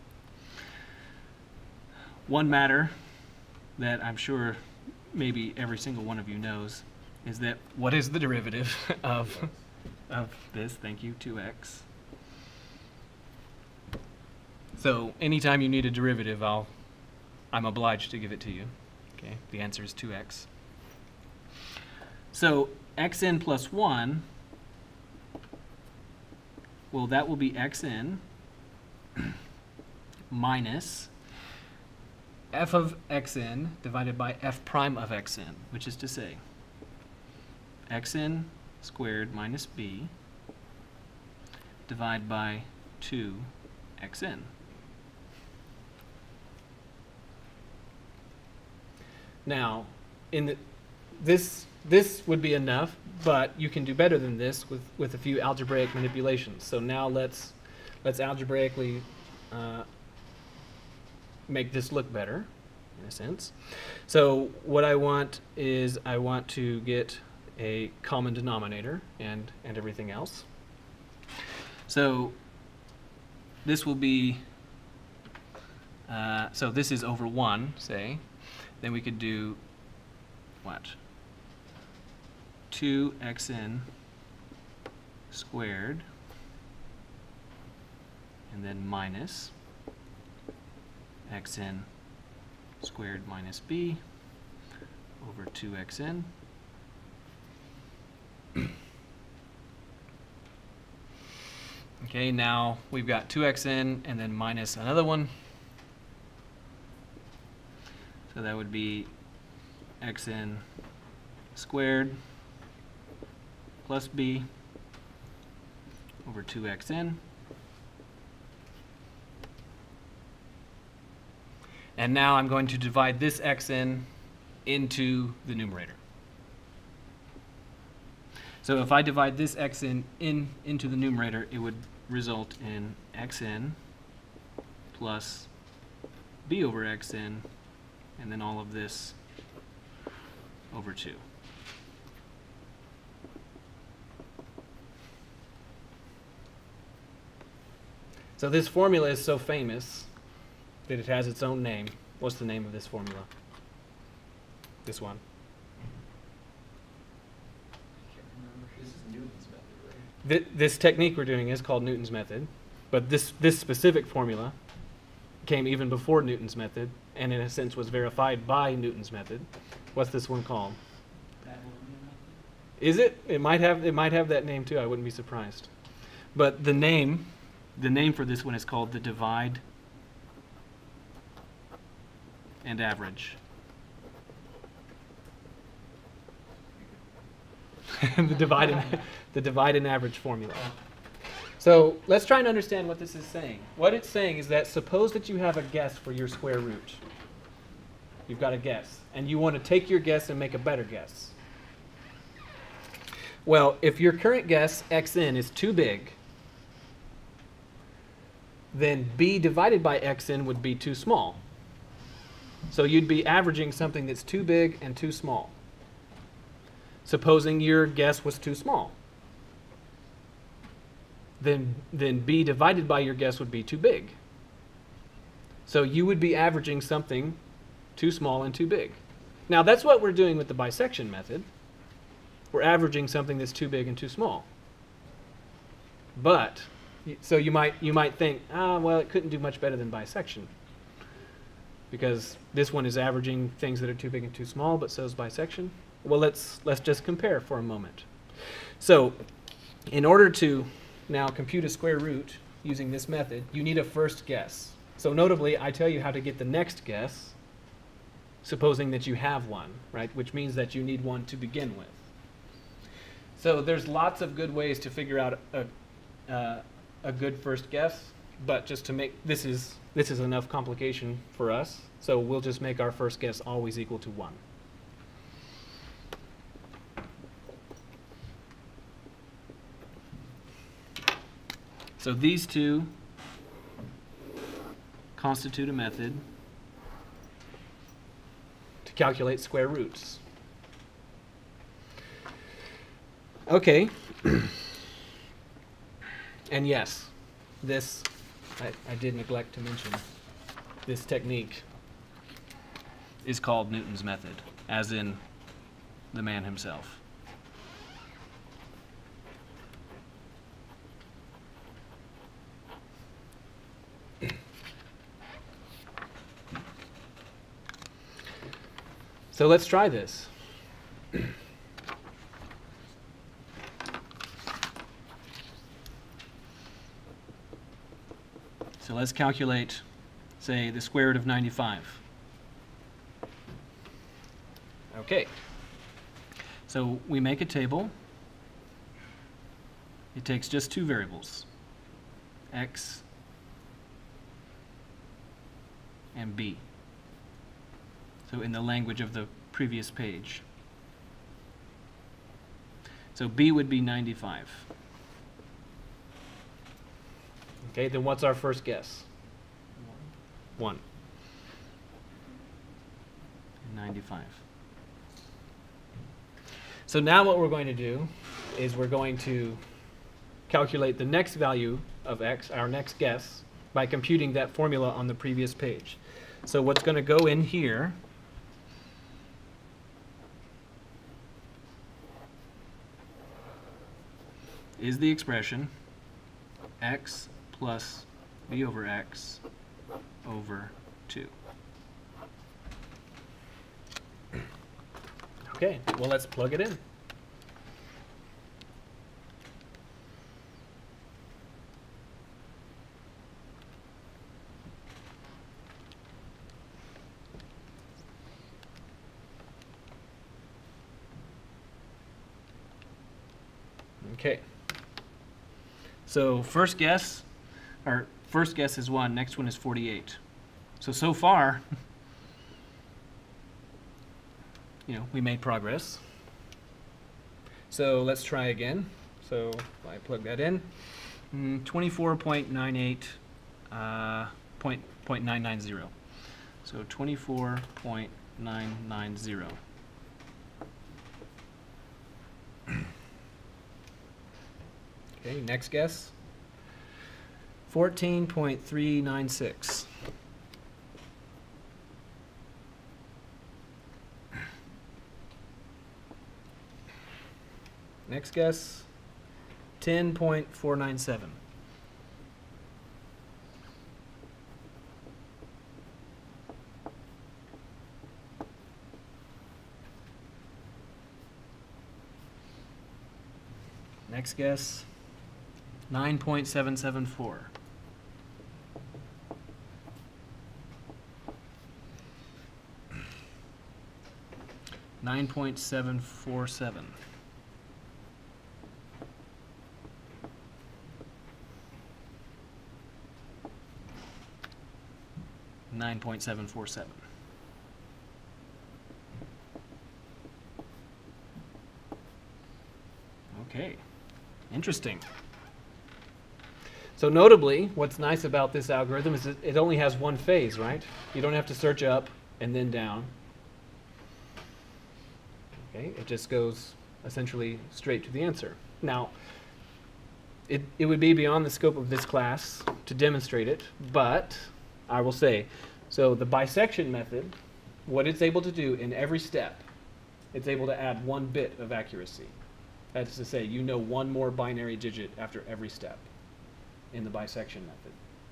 one matter that I'm sure maybe every single one of you knows is that what is the derivative of this? Thank you, 2x. So anytime you need a derivative, I'm obliged to give it to you. Okay, the answer is 2x. So xn plus 1, well, that will be xn minus f of xn divided by f prime of xn, which is to say xn squared minus b divided by 2xn. Now, this would be enough, but you can do better than this with a few algebraic manipulations. So now let's algebraically make this look better, in a sense. So what I want is I want to get a common denominator and everything else. So this will be, so this is over 1, say. Then we could do what? 2xn squared, and then minus xn squared minus b over 2xn. Okay, now we've got 2xn and then minus another one. So that would be xn squared plus b over 2xn. And now I'm going to divide this xn into the numerator. So if I divide this xn into the numerator, it would result in xn plus b over xn, and then all of this over 2. So this formula is so famous that it has its own name. What's the name of this formula? This one. This technique we're doing is called Newton's method, but this specific formula came even before Newton's method, and in a sense was verified by Newton's method. What's this one called? Babylonian method? Is it? It might have that name too. I wouldn't be surprised. But the name for this one is called the divide and average. the divide and average formula. So let's try and understand what this is saying. What it's saying is that suppose that you have a guess for your square root. You've got a guess, and you want to take your guess and make a better guess. Well, if your current guess, xn, is too big, then b divided by xn would be too small. So you'd be averaging something that's too big and too small. Supposing your guess was too small, then b divided by your guess would be too big. So you would be averaging something too small and too big. Now that's what we're doing with the bisection method. We're averaging something that's too big and too small. But so you might think, well, it couldn't do much better than bisection, because this one is averaging things that are too big and too small, but so is bisection. Well, let's just compare for a moment. So in order to now compute a square root using this method, you need a first guess. So notably, I tell you how to get the next guess, supposing that you have one, right? Which means that you need one to begin with. So there's lots of good ways to figure out a good first guess, but just to make this is enough complication for us, so we'll just make our first guess always equal to 1. So these two constitute a method to calculate square roots. Okay. And yes, this, I did neglect to mention, this technique is called Newton's method, as in the man himself. So let's try this. So let's calculate, say, the square root of 95. Okay. So we make a table. It takes just two variables, x and b. So in the language of the previous page. So b would be 95. Okay, then what's our first guess? 1. 95. So now what we're going to do is we're going to calculate the next value of x, our next guess, by computing that formula on the previous page. So what's going to go in here is the expression x plus b over x over 2. Okay, well, let's plug it in. Okay. So first guess is 1, next one is 48. So far, we made progress. So let's try again. So I plug that in. 24.98, 0.990. So 24.990. Okay, next guess. 14.396. Next guess. 10.497. Next guess, 9.774. $9.747. $9.747. Okay, interesting. So notably, what's nice about this algorithm is it only has one phase, right? You don't have to search up and then down. Okay, it just goes essentially straight to the answer. Now, it would be beyond the scope of this class to demonstrate it, but I will say, so the bisection method, what it's able to do in every step, it's able to add 1 bit of accuracy. That's to say, you know one more binary digit after every step in the bisection method.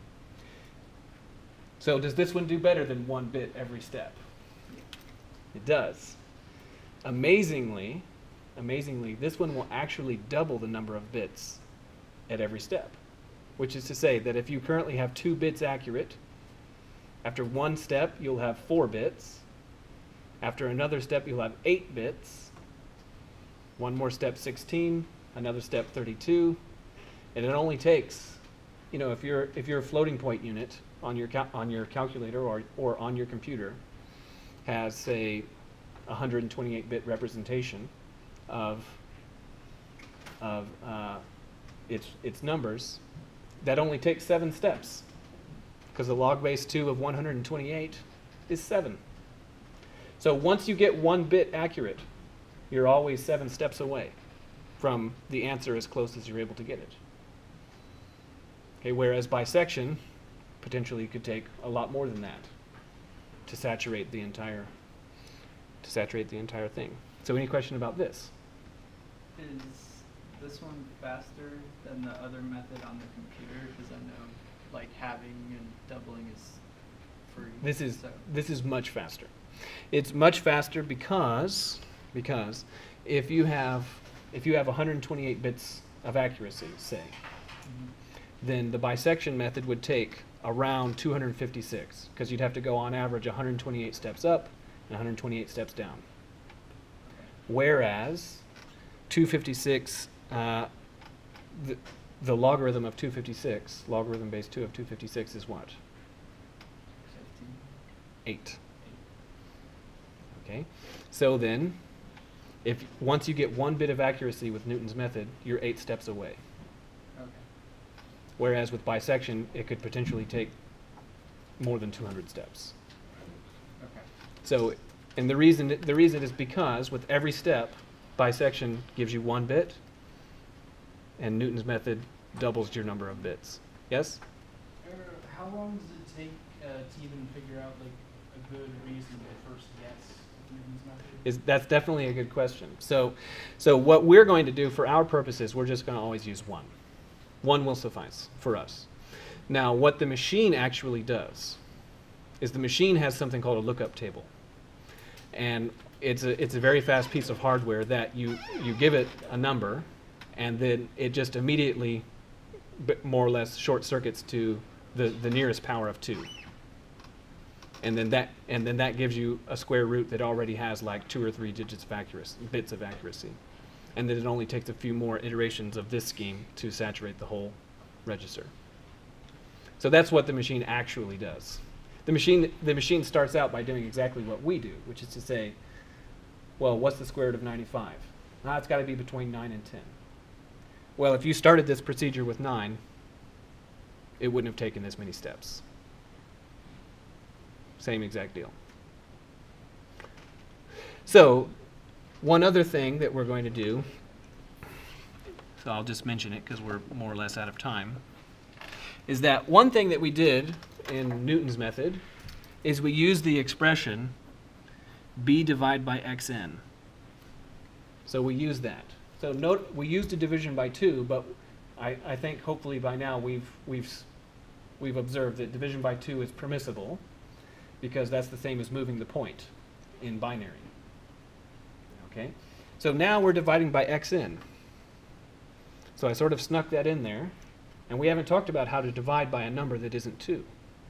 So does this one do better than 1 bit every step? It does. Amazingly, this one will actually double the number of bits at every step, which is to say that if you currently have 2 bits accurate, after one step you'll have 4 bits, after another step you'll have 8 bits, one more step 16, another step 32, and it only takes, you know, if you're a floating point unit on your calculator or on your computer has, say, 128-bit representation of its numbers, that only takes 7 steps, because the log base 2 of 128 is 7. So once you get 1 bit accurate, you're always 7 steps away from the answer as close as you're able to get it. Okay, whereas bisection potentially could take a lot more than that to saturate the entire thing. So any question about this? Is this one faster than the other method on the computer? Because I know like halving and doubling is free. This is much faster. It's much faster because if you have 128 bits of accuracy, say, then the bisection method would take around 256, because you'd have to go on average 128 steps up and 128 steps down. Whereas 256, the logarithm of 256, logarithm base 2 of 256 is what? 8. Okay, so then, once you get 1 bit of accuracy with Newton's method, you're 8 steps away. Okay. Whereas with bisection, it could potentially take more than 200 steps. Okay. So, and the reason is because with every step, bisection gives you 1 bit, and Newton's method doubles your number of bits. Yes? How long does it take to even figure out like a good reasonable first guess of Newton's method? That's definitely a good question. So what we're going to do for our purposes, we're just going to always use 1. 1 will suffice for us. Now, what the machine actually does is the machine has something called a lookup table. And it's a very fast piece of hardware that you give it a number, and then it just immediately, more or less, short circuits to the nearest power of 2. And then that gives you a square root that already has like 2 or 3 digits of accuracy, bits of accuracy. And then it only takes a few more iterations of this scheme to saturate the whole register. So that's what the machine actually does. The machine starts out by doing exactly what we do, which is to say, well, what's the square root of 95? It's got to be between 9 and 10. Well, if you started this procedure with 9, it wouldn't have taken this many steps. Same exact deal. So, one other thing that we're going to do, so I'll just mention it because we're more or less out of time, is that one thing that we did in Newton's method is we used the expression b divided by xn. So we use that. So note, we used a division by 2, but I think hopefully by now we've observed that division by 2 is permissible because that's the same as moving the point in binary. Okay? So now we're dividing by xn. So I sort of snuck that in there, and we haven't talked about how to divide by a number that isn't 2.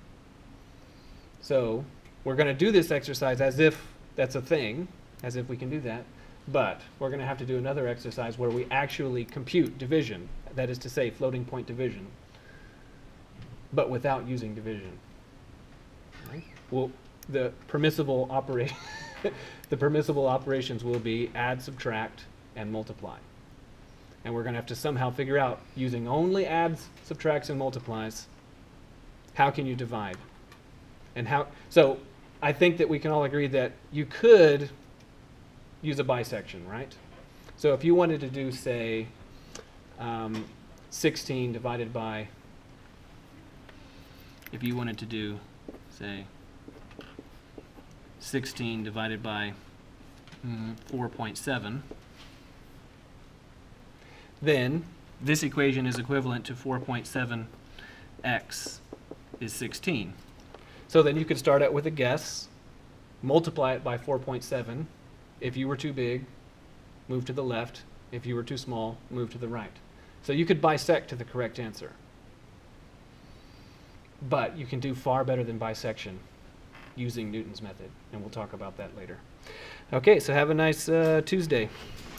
So we're going to do this exercise as if that's a thing, as if we can do that, but we're going to have to do another exercise where we actually compute division, that is to say floating point division, but without using division. Right? Well, the permissible the permissible operations will be add, subtract, and multiply. And we're going to have to somehow figure out, using only adds, subtracts, and multiplies, how can you divide? And how, so I think that we can all agree that you could use a bisection, right? So if you wanted to do, say, 16 divided by, if you wanted to do, say, 16 divided by 4.7, then this equation is equivalent to 4.7x is 16. So then you could start out with a guess, multiply it by 4.7. If you were too big, move to the left. If you were too small, move to the right. So you could bisect to the correct answer. But you can do far better than bisection using Newton's method, and we'll talk about that later. Okay, so have a nice Tuesday.